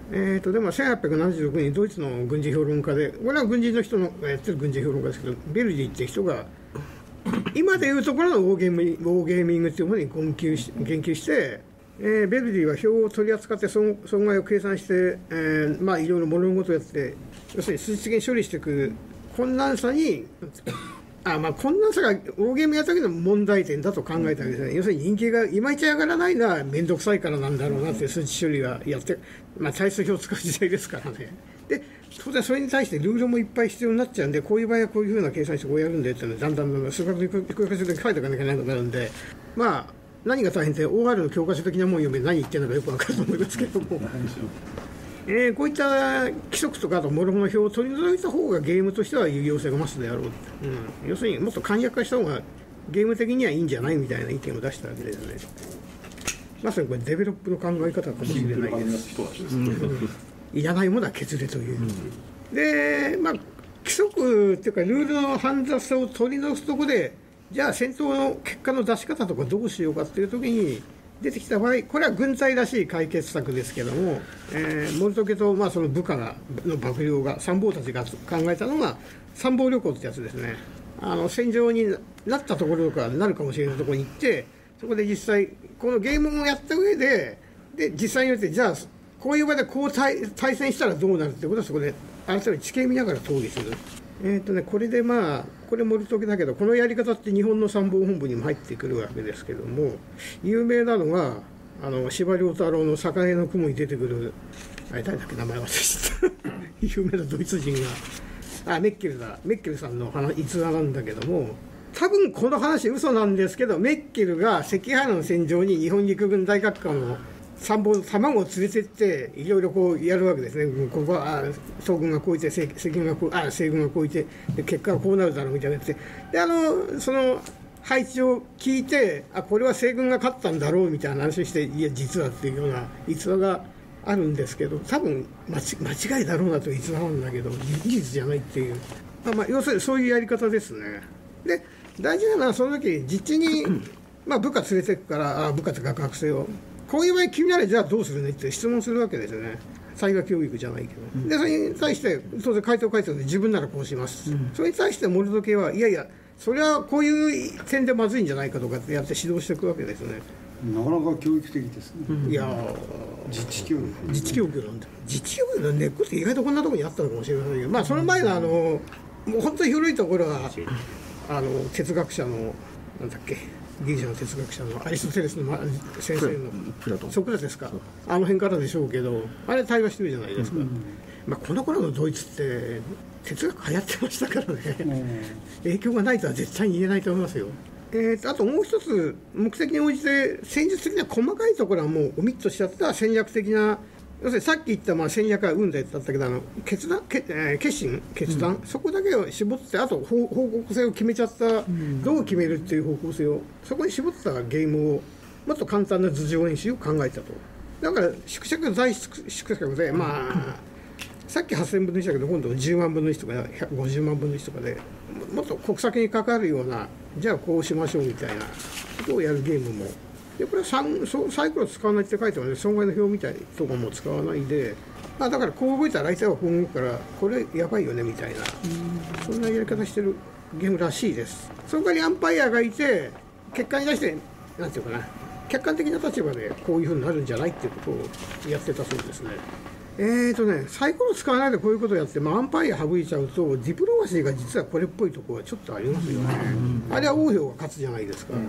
[SPEAKER 1] でも1876年ドイツの軍事評論家で、これは軍人の人のやってる軍事評論家ですけど、ベルディって人が今でいうところのウォーゲーミングっていうものに言及して、ベルディは表を取り扱って損害を計算して、まあいろいろ物事をやって、要するに数値的に処理していく困難さに、まあ困難さがウォーゲームやった時の問題点だと考えたわけですね。要するに人気がいまいち上がらないのは面倒くさいからなんだろうなって数値処理がやって、まあ対数表を使う時代ですからね。で当然それに対してルールもいっぱい必要になっちゃうんで、こういう場合はこういうふうな計算してこうやるんでっていうのはだんだん数学の教科書で書いておかなきゃいけないのになるんで、まあ何が大変って OR の教科書的なもん読め何言ってるのかよく分かると思いますけども、こういった規則とかあと諸々の表を取り除いた方がゲームとしては有用性が増すであろう、要するにもっと簡約化した方がゲーム的にはいいんじゃないみたいな意見を出したわけですね。まさにこれデベロップの考え方かもしれないです。いらないものは削れという、でまあ規則っていうかルールの煩雑さを取り除くところで、じゃあ戦闘の結果の出し方とかどうしようかっていう時に出てきた場合、これは軍隊らしい解決策ですけども、モルト家と、まあ、その部下の幕僚が参謀たちが考えたのが参謀旅行ってやつですね。戦場になったところとかなるかもしれないところに行って、そこで実際このゲームをやった上で実際によってじゃあこういう場でこう対戦したらどうなるってことはそこで改めて地形見ながら討議する。これでまあこれモルト家だけど、このやり方って日本の参謀本部にも入ってくるわけですけども、有名なのが司馬遼太郎の栄の雲に出てくる誰だっけ名前忘れちゃった有名なドイツ人がメッケルさんの逸話なんだけども、多分この話嘘なんですけど、メッケルが赤原の戦場に日本陸軍大学館の参謀の卵を連れてっていろいろこうやるわけですね。ここは東軍がこういて西軍がこういてで結果はこうなるだろうみたいなやつで、その配置を聞いてこれは西軍が勝ったんだろうみたいな話をして、いや実はっていうような逸話があるんですけど、多分間違いだろうなという逸話なんだけど事実じゃないっていう、要するにそういうやり方ですね。で大事なのはその時実地に、部下連れてくから部下とか学生をこういう場合君ならじゃあどうするねって質問するわけですよね。災害教育じゃないけど、でそれに対して当然回答書いてるので自分ならこうします、それに対してモルト系はいやいやそれはこういう点でまずいんじゃないかとかってやって指導していくわけですね。
[SPEAKER 3] なかなか教育的ですね。
[SPEAKER 1] いや
[SPEAKER 3] 実地教育なんだ。実
[SPEAKER 1] 地教育の根っこって意外とこんなところにあったのかもしれませんけど、その前のもう本当に古いところは哲学者のなんだっけギリシャの哲学者のアリストテレスの先生のソクラテスかあの辺からでしょうけど、あれ対話してるじゃないですか、この頃のドイツって哲学流行ってましたからね、影響がないとは絶対に言えないと思いますよ。あともう一つ目的に応じて戦術的な細かいところはもうオミットしちゃった戦略的な、要するにさっき言った戦略は運だったけど決断、そこだけを絞ってあと方向性を決めちゃった、どう決めるっていう方向性をそこに絞ったゲームをもっと簡単な図上演習を考えたと。だから縮尺大縮尺でさっき8000分の1だけど今度10万分の1とか50万分の1とかでもっと国策に関わるような、じゃあこうしましょうみたいなことをやるゲームも、でこれはサイクルを使わないって書いてあるので損害の表みたいとかも使わないで、だからこう動いたら相手はこう動くからこれやばいよねみたいな、そんなやり方してるゲームらしいです。その代わりアンパイアがいて結果に対してなんていうかな、客観的な立場でこういうふうになるんじゃないっていうことをやってたそうですね。サイコロ使わないでこういうことをやって、アンパイア省いちゃうとディプロマシーが実はこれっぽいところはちょっとありますよね。あれは王票が勝つじゃないですか、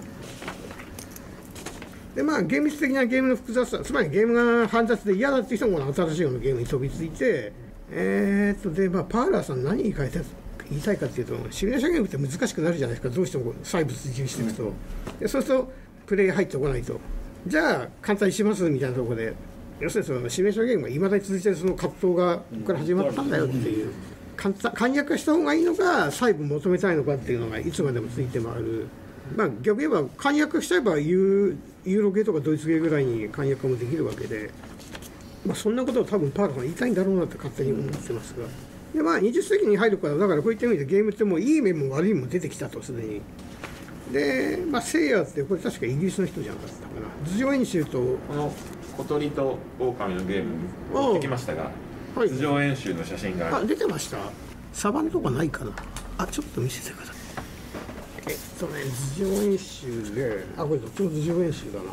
[SPEAKER 1] で厳密的なゲームの複雑さ、つまりゲームが煩雑で嫌だっていう人も新しいようなゲームに飛びついて、パーラーさん何言いたいかっていうと、シミュレーションゲームって難しくなるじゃないですか、どうしても細部追求していくと、でそうするとプレイ入ってこないと、じゃあ簡単にしますみたいなところで、要するにそのシミュレーションゲームがいまだに続いているその葛藤がここから始まったんだよっていう、簡約化した方がいいのか細部求めたいのかっていうのがいつまでもついて回る。逆に言えば簡約化しちゃえばユーロゲーとかドイツゲーぐらいに簡約化もできるわけで、そんなことを多分パーラーさん言いたいんだろうなって勝手に思ってますが、で20世紀に入るから、だからこういった意味でゲームってもういい面も悪い面も出てきたとすでに。でセイヤーってこれ確かイギリスの人じゃなかったかな、図上演習と
[SPEAKER 5] こ小鳥と狼のゲーム持ってきましたが、
[SPEAKER 1] はい、
[SPEAKER 5] 頭上演習の写真が
[SPEAKER 1] 出てました。サバンとかないかな。ちょっと見せてください。頭上演習で、これどっちも頭上演習だな。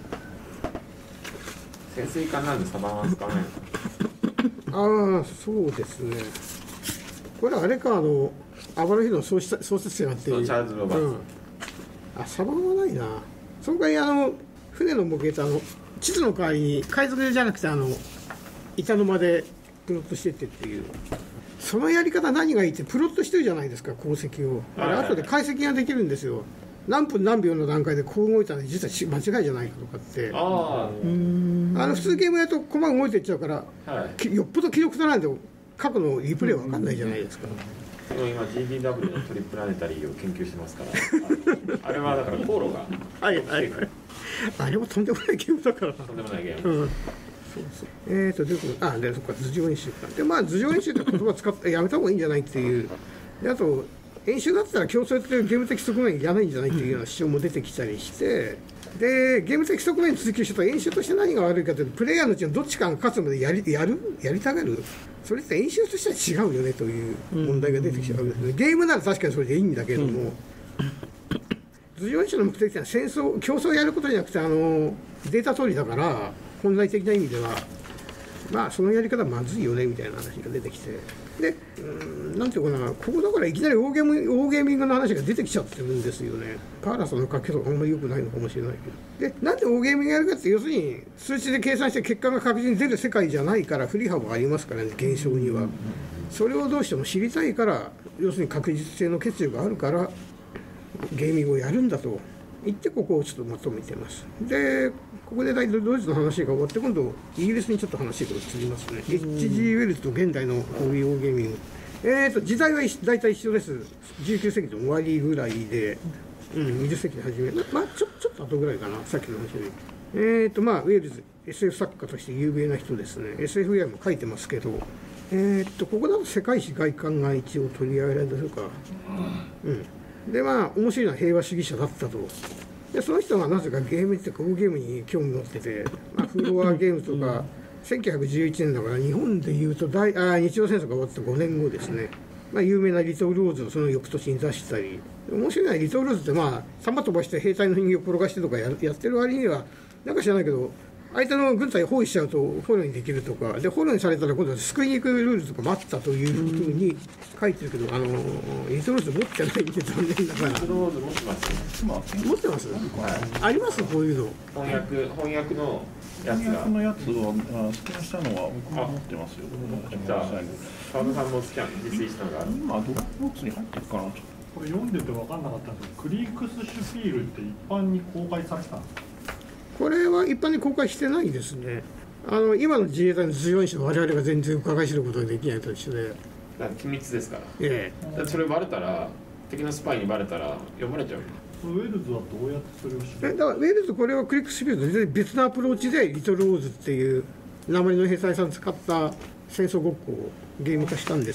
[SPEAKER 5] 潜水艦なんでサバンは使わない
[SPEAKER 1] のそうですね。これあれか、アバロヒドの創設者があって、
[SPEAKER 5] チャールズ・ロバーツ、
[SPEAKER 1] サバンはないな。その代わり船の模型と地図の代わりに海賊じゃなくて板の間でプロットしてってっていう、そのやり方何がいいって、プロットしてるじゃないですか、鉱石を。あれ後で解析ができるんですよ。何分何秒の段階でこう動いたのに実は間違いじゃないかとかって。普通ゲームやるとコマ動いていっちゃうから、よっぽど記録取らないと過去のリプレイは分かんないじゃないですか。
[SPEAKER 5] 今 GDW のトリプラネタリーを研究してますからあれはだから航路が
[SPEAKER 1] あれもとんでもないゲームだから。
[SPEAKER 5] とんでもないゲーム、
[SPEAKER 1] でそっか、頭上演習か。で頭上演習って言葉使ってやめた方がいいんじゃないっていう。であと演習だったら競争っていうゲーム的側面いらないんじゃないっていうような主張も出てきたりして、でゲーム的側面に追求してた演習として何が悪いかというと、プレイヤーのうちのどっちかが勝つまでやりたがる。それって演習としては違うよねという問題が出てきちゃうわけですね。ゲームなら確かにそれでいいんだけども、頭上演習の目的ってのは競争をやることじゃなくてデータ取りだから、本来的な意味ではそのやり方はまずいよねみたいな話が出てきて、でなんていうかな、ここだからいきなりオーゲーミングの話が出てきちゃってるんですよね。カーラさんの書き方があんまり良くないのかもしれないけど、でなんでオーゲーミングやるかって、要するに数値で計算して結果が確実に出る世界じゃないから、振り幅がありますからね、現象には。それをどうしても知りたいから、要するに確実性の欠如があるからゲーミングをやるんだと言って、ここをちょっとまとめてます。でここで大体ドイツの話が終わって、今度イギリスにちょっと話が移りますね。H.G. ウェルズと現代のこういうオーゲーミング、時代は大体一緒です。19世紀の終わりぐらいで、20世紀の初め、ちょっと後ぐらいかな、さっきの話より。ウェールズ SF 作家として有名な人ですね。 SFI も書いてますけど、ここだと世界史外観が一応取り上げられるか、で面白いのは平和主義者だったと。でその人がなぜかゲームっていうかオーゲームに興味持ってて、フロアゲームとか、1911年だから日本でいうと日露戦争が終わった5年後ですね。有名なリトルローズをその翌年に出したり、面白いのはリトルローズって弾飛ばして兵隊の人形を転がしてとかやってる割にはなんか知らないけど、相手の軍隊を包囲しちゃうとフォローにできるとかで、フォローにされたら今度は救いに行くルールとかもあったというふうに書いてるけど、リトルローズ持ってないんで残念ながら。
[SPEAKER 5] リトルローズ持ってますね。
[SPEAKER 1] 持ってます？あります？こういうの。
[SPEAKER 5] 翻訳のやつが。
[SPEAKER 6] 翻訳のやつをスキャンしたのは僕も持ってますよ。
[SPEAKER 5] じゃあ川野さんもスキャン実践したのがある。
[SPEAKER 6] 今ドロップボックスに入ってるかな。
[SPEAKER 7] これ読んでて分かんなかったんですけど、クリークスシュピールって一般に公開されてたんですか？
[SPEAKER 1] これは一般に公開してないですね。今の自衛隊の頭上演習を我々が全然伺い知ることができないと一緒で。
[SPEAKER 5] 機密ですから。
[SPEAKER 1] だ
[SPEAKER 5] ってそれバレたら、敵のスパイにバレたら読まれちゃう。
[SPEAKER 7] ウェルズはどうやってそれを知る？
[SPEAKER 1] だからウェルズこれはクリックスピードと全然別のアプローチでリトルローズっていう鉛の兵隊さん使った戦争ごっこをゲーム化したんです。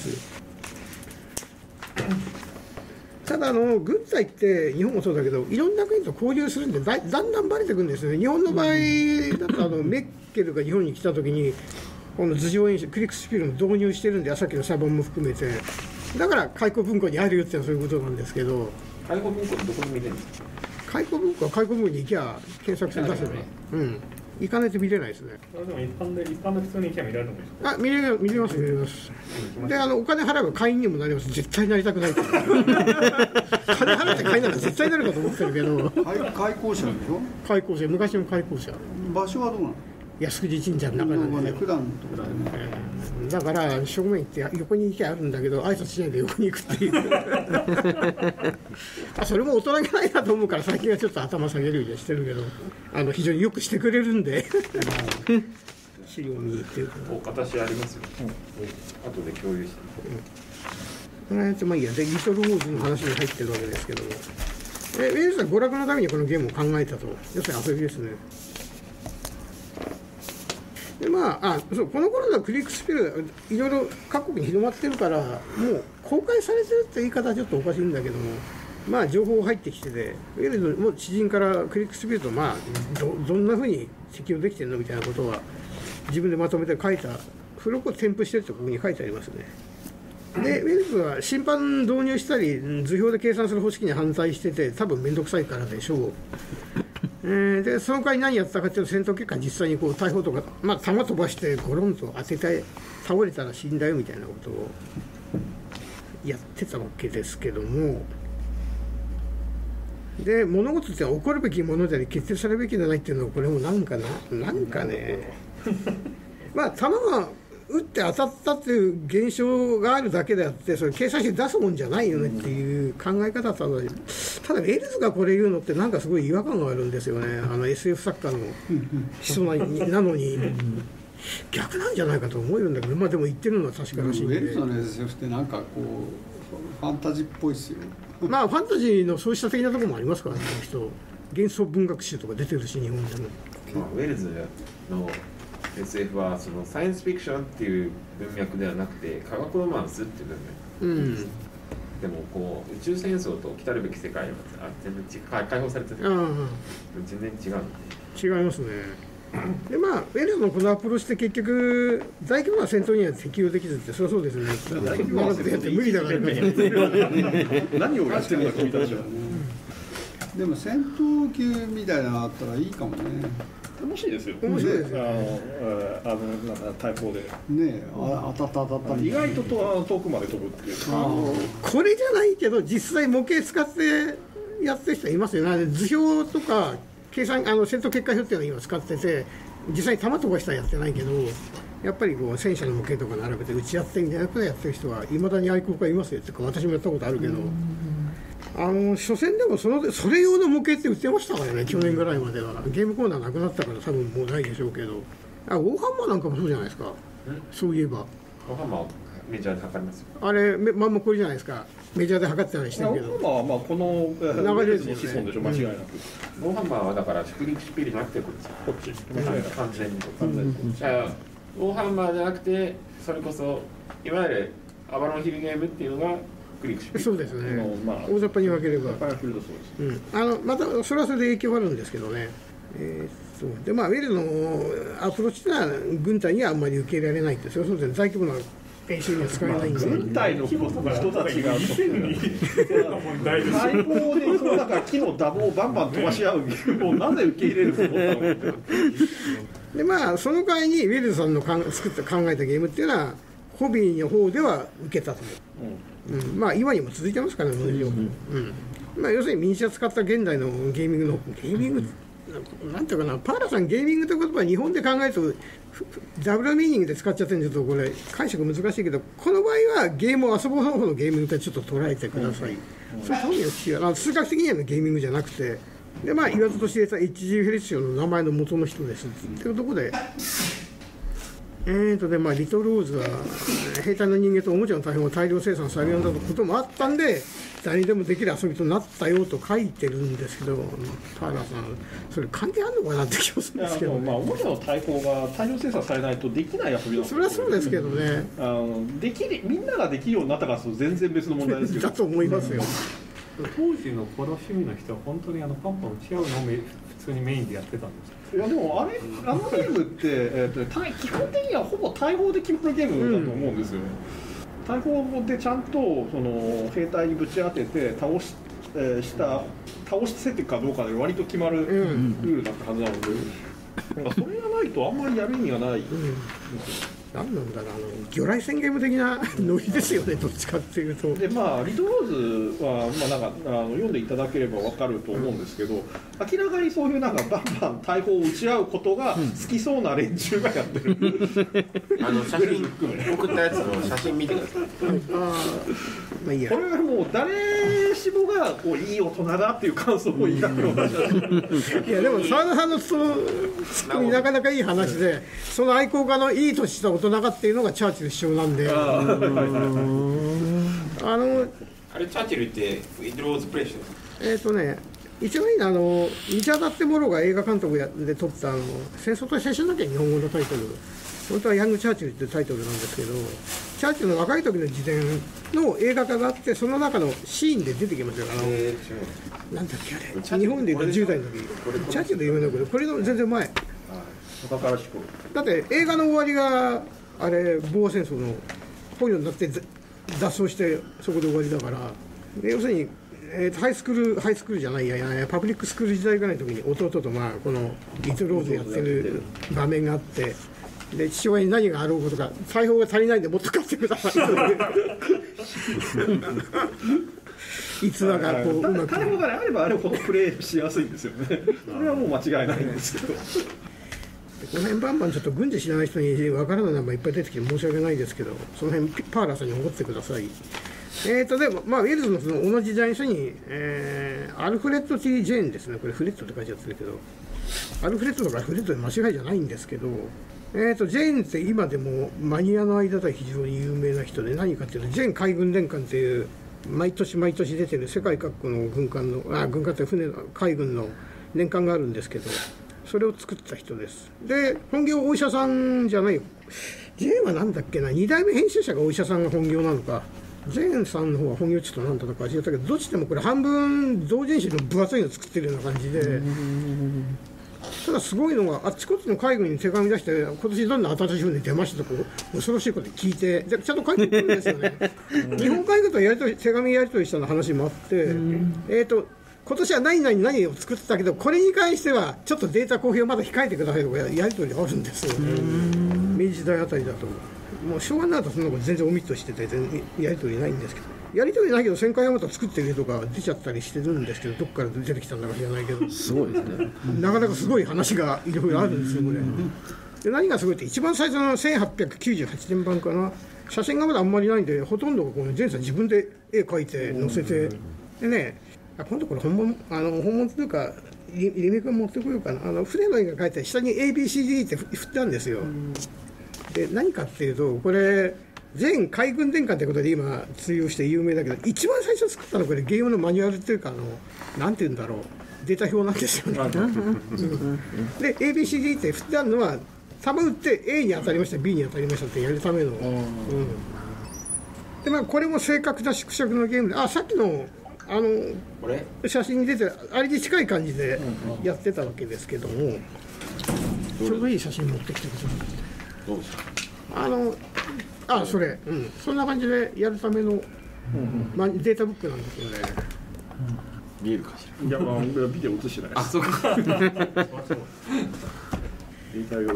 [SPEAKER 1] ただ軍隊って日本もそうだけどいろんな国と交流するんでだんだんバレてくるんですね。日本の場合だとメッケルが日本に来た時にこの頭上演習クリックスピードを導入してるんで、さっきのサバンも含めて、だから開口文庫にあるよってのはそういうことなんですけど。
[SPEAKER 5] 開口文庫ってどこに見れるんですか？
[SPEAKER 1] 開口文庫は開口文庫に行きゃ検索して出せば、行かないと見れないですね。
[SPEAKER 7] でも一般で普通に行きゃ見れるんですか？
[SPEAKER 1] 見れます。でお金払えば会員にもなります。絶対なりたくないって金払って会員なら絶対なるかと思ってるけど。
[SPEAKER 3] 開校舎でしょ？
[SPEAKER 1] 開校舎、昔の開校舎。
[SPEAKER 3] 場所はどうなの？
[SPEAKER 1] 靖国神社の中なんですよ。
[SPEAKER 3] 普段のところでね。
[SPEAKER 1] だから正面行って横に行きゃあるんだけど挨拶しないで横に行くっていうそれも大人げないなと思うから最近はちょっと頭下げるようにしてるけど、非常によくしてくれるんで資料を見に行ってるから。
[SPEAKER 5] 私ありますよ、後で共有して
[SPEAKER 1] いいや。でリトルウォーズの話に入ってるわけですけども、ウェールズは娯楽のためにこのゲームを考えたと。要するに遊びですね。でそうこの頃のクリックスピールいろいろ各国に広まってるから、もう公開されてるって言い方はちょっとおかしいんだけども、 まあ情報入ってきてて、ウェルズも知人からクリックスピード、まあどんなふうに適用できてるのみたいなことは自分でまとめて書いた、それを添付してるとここに書いてありますね。でウェルズは審判導入したり図表で計算する方式に反対してて、多分面倒くさいからでしょう。でその代わり何やったかというと、戦闘結果実際にこう大砲とか、まあ、弾飛ばしてゴロンと当てて倒れたら死んだよみたいなことをやってたわけですけども、で物事って起こるべきものであり決定されるべきじゃないっていうのは、これもなんかねまあ弾が撃って当たったっていう現象があるだけであって、それ計算して出すもんじゃないよねっていう考え方だったので、ただウェルズがこれ言うのってなんかすごい違和感があるんですよね。SF 作家の人なのに逆なんじゃないかと思うんだけど、まあでも言ってるのは確からしいんで、
[SPEAKER 3] ウェルズの SF ってなんかこうファンタジーっぽいですよ。
[SPEAKER 1] まあファンタジーのそうした的なところもありますからね、人幻想文学集とか出てるし、日本でも。
[SPEAKER 5] ウェルズの SF はそのサイエンスフィクションっていう文脈ではなくて科学ロマンスっていう文脈、でもこう宇宙戦争と来たるべき世界は全然解放されてて、全然違うんで。
[SPEAKER 1] 違いますね。でまあウェルズのこのアプローチって結局大規模な戦闘には適用できずって、そりゃそうですね。大規模な戦闘って無理だから
[SPEAKER 4] 何をやってるんだ君たちは。
[SPEAKER 3] でも戦闘機みたいなのあったらいいかもね。
[SPEAKER 4] 楽しいですよ。
[SPEAKER 1] 面白いですよ。
[SPEAKER 4] なんか大砲で。
[SPEAKER 3] ね当たった
[SPEAKER 4] 意外と遠くまで飛ぶっていう。
[SPEAKER 1] これじゃないけど実際模型使ってやってる人いますよね。図表とか計算戦闘結果表っていうのを今使ってて、実際に弾飛ばしたらやってないけど、やっぱりこう戦車の模型とか並べて打ち合ってみたいなことやってる人はいまだに愛好家いますよっていうか、私もやったことあるけど。初戦でもそれ用の模型って売ってましたからね、去年ぐらいまでは。ゲームコーナーなくなったから多分もうないでしょうけど、ウォーハンマーなんかもそうじゃないですか。そういえば
[SPEAKER 5] ウォーハンマーはメジャーで測りますよ。
[SPEAKER 1] あれまんまこれじゃないですか。メジャーで測ってたりしてるけど、
[SPEAKER 4] ウォーハンマーはまあこの流れの子孫でしょ、間違いなく。
[SPEAKER 5] ウォーハンマーはだからクリックシュピールじゃなくてこっち、
[SPEAKER 4] こっち
[SPEAKER 5] 完全にじゃあウォーハンマーじゃなくて、それこそいわゆるアバロンヒルゲームっていうのが
[SPEAKER 1] そうですね、大雑把に分ければ、またそれはそれで影響があるんですけどね。でまあウェルのアプローチというのは軍隊にはあんまり受け入れられないって、そうですね、大規模な演習には使えないんで、
[SPEAKER 4] 軍隊の人たちが大砲でその中木のダボをバンバン飛ばし合うゲームをなぜ受け入れると思ったの
[SPEAKER 1] でまあその代わりにウェルさんの考えたゲームっていうのはホビーの方では受けたと思う。まあ今にも続いてますからね、まあ、要するにミニチュア使った現代のゲーミングなんていうかな、パーラさんゲーミングという言葉は日本で考えるとダブルミーニングで使っちゃってるんで、ちょっとこれ解釈難しいけど、この場合はゲームを遊ぶ方のゲーミングとちょっと捉えてください。それと違う、数学的にはのゲーミングじゃなくて、でまあ言わずと知れた HG フェリシオの名前の元の人ですっていうところで。でまあ、リトル・ローズは兵隊の人間とおもちゃの大砲を大量生産されるようなこともあったんで、誰にでもできる遊びとなったよと書いてるんですけど、パーラーさんそれ関係あるのかなって気もするんですけど、ね、
[SPEAKER 4] おもちゃの大砲が大量生産されないとできない遊びだ
[SPEAKER 1] それはそうですけどね、
[SPEAKER 4] みんなができるようになったから全然別の問題ですけど
[SPEAKER 1] だと思いますよ。
[SPEAKER 7] 当時のこの趣味の人は本当にパンパン打ち合うのを普通にメインでやってたんですか。
[SPEAKER 4] いやでもあのゲームって、基本的にはほぼ大砲で決まるゲームだと思うんですよね。大砲でちゃんとその兵隊にぶち当てて倒してかどうかで割と決まるルールだったはずなので、なんかそれがないとあんまりやる意味がない。
[SPEAKER 1] 何なんだろう、魚雷戦ゲーム的なノリですよね、どっちかっていうと。
[SPEAKER 4] でまあリトローズは、なんか読んでいただければ分かると思うんですけど、明らかにそういうなんかバンバン大砲を撃ち合うことが好きそうな連中がやってる。
[SPEAKER 5] 写真送ったやつの写真見てください。
[SPEAKER 1] まあいいや。
[SPEAKER 4] これはもう誰しもがこういい大人だっていう感想を言いたくなる。
[SPEAKER 1] いやでも澤田さんのそのツッコミなかなかいい話で、その愛好家のいい年した大人がっていうのがチャーチル主張なんで、
[SPEAKER 5] あれチャーチルってリトル・ローズプレイして
[SPEAKER 1] 一番いいのはリチャード・アッテモローが映画監督で撮った戦争と青春だけ日本語のタイトル、本当はヤング・チャーチルっていうタイトルなんですけど、 チャーチルの若い時の自伝の映画化があって、その中のシーンで出てきますよ。なんだっけあれ、日本で10代の時、チャーチルで有名なこれの全然前。だって映画の終わりがあれ防戦争の捕虜になって脱走してそこで終わりだから、要するに、ハイスクールじゃないやパブリックスクール時代ぐらいの時に弟とこのリトルローズやってる場面があって、で父親に何があろうことか裁縫が足りないんでもっと買ってください逸話がこううまく
[SPEAKER 4] 裁縫があればあるほどプレイしやすいんですよね。それはもう間違いないんですけど。
[SPEAKER 1] この辺バンバンちょっと軍事知らない人に分からない名前いっぱい出てきて申し訳ないですけど、その辺パーラーさんに怒ってください。でも、ウェルズのその同じ時代書に、アルフレッド・T・ジェーンですね、これフレッドって書いちゃってるけど、アルフレッドとかフレッドで間違いじゃないんですけど、ジェーンって今でもマニアの間では非常に有名な人で、何かっていうと、ジェーン海軍年間っていう、毎年毎年出てる世界各国の軍艦って船の海軍の年間があるんですけど、それを作った人です。で、本業お医者さんじゃないよ。ジェーンはなんだっけな、2代目編集者がお医者さんが本業なのか、ジェーンさんの方は本業ちょっとなんだか忘れたけど、どっちでもこれ半分同人誌の分厚いの作ってるような感じで、ただすごいのが、あっちこっちの海軍に手紙出して、今年どんな新しい船出ましたとか、恐ろしいこと聞いて、でちゃんと書いてくるんですよね。日本海軍と手紙やり取りしたの話もあって、今年は何を作ってたけど、これに関してはちょっとデータ公表まだ控えてくださいとかやり取りあるんですよ。明治時代あたりだと。もう昭和になるとそんなこと全然オミットしてて全然やり取りないんですけど、やり取りないけど戦艦ヤマト作ってるとか出ちゃったりしてるんですけど、どっから出てきたんだか知らないけど、
[SPEAKER 2] すごいですね。
[SPEAKER 1] なかなかすごい話がいろいろあるんですよこれ。で何がすごいって、一番最初の1898年版かな、写真がまだあんまりないんで、ほとんどがこのジェーンさん自分で絵描いて載せて、でね、今度これ本物というかリメイクを持ってこようかな。船の絵が描いて下に ABCD って振ってあるんですよ。で何かっていうと、これジェーン海軍年間ということで今通用して有名だけど、一番最初作ったのこれゲームのマニュアルっていうかなんていうんだろう、データ表なんですよね。で ABCD って振ってあるのは球打って A に当たりました B に当たりましたってやるための、でこれも正確な縮尺のゲームで、さっきの写真に出てるあれに近い感じでやってたわけですけども、ちょうどいい写真持ってきてください。
[SPEAKER 5] どうですか。
[SPEAKER 1] それ、そんな感じでやるための、データブックなんですよね。
[SPEAKER 5] 見えるかしら。
[SPEAKER 4] いや、僕はビデオ映してないです。
[SPEAKER 5] そうか。
[SPEAKER 4] データ容量の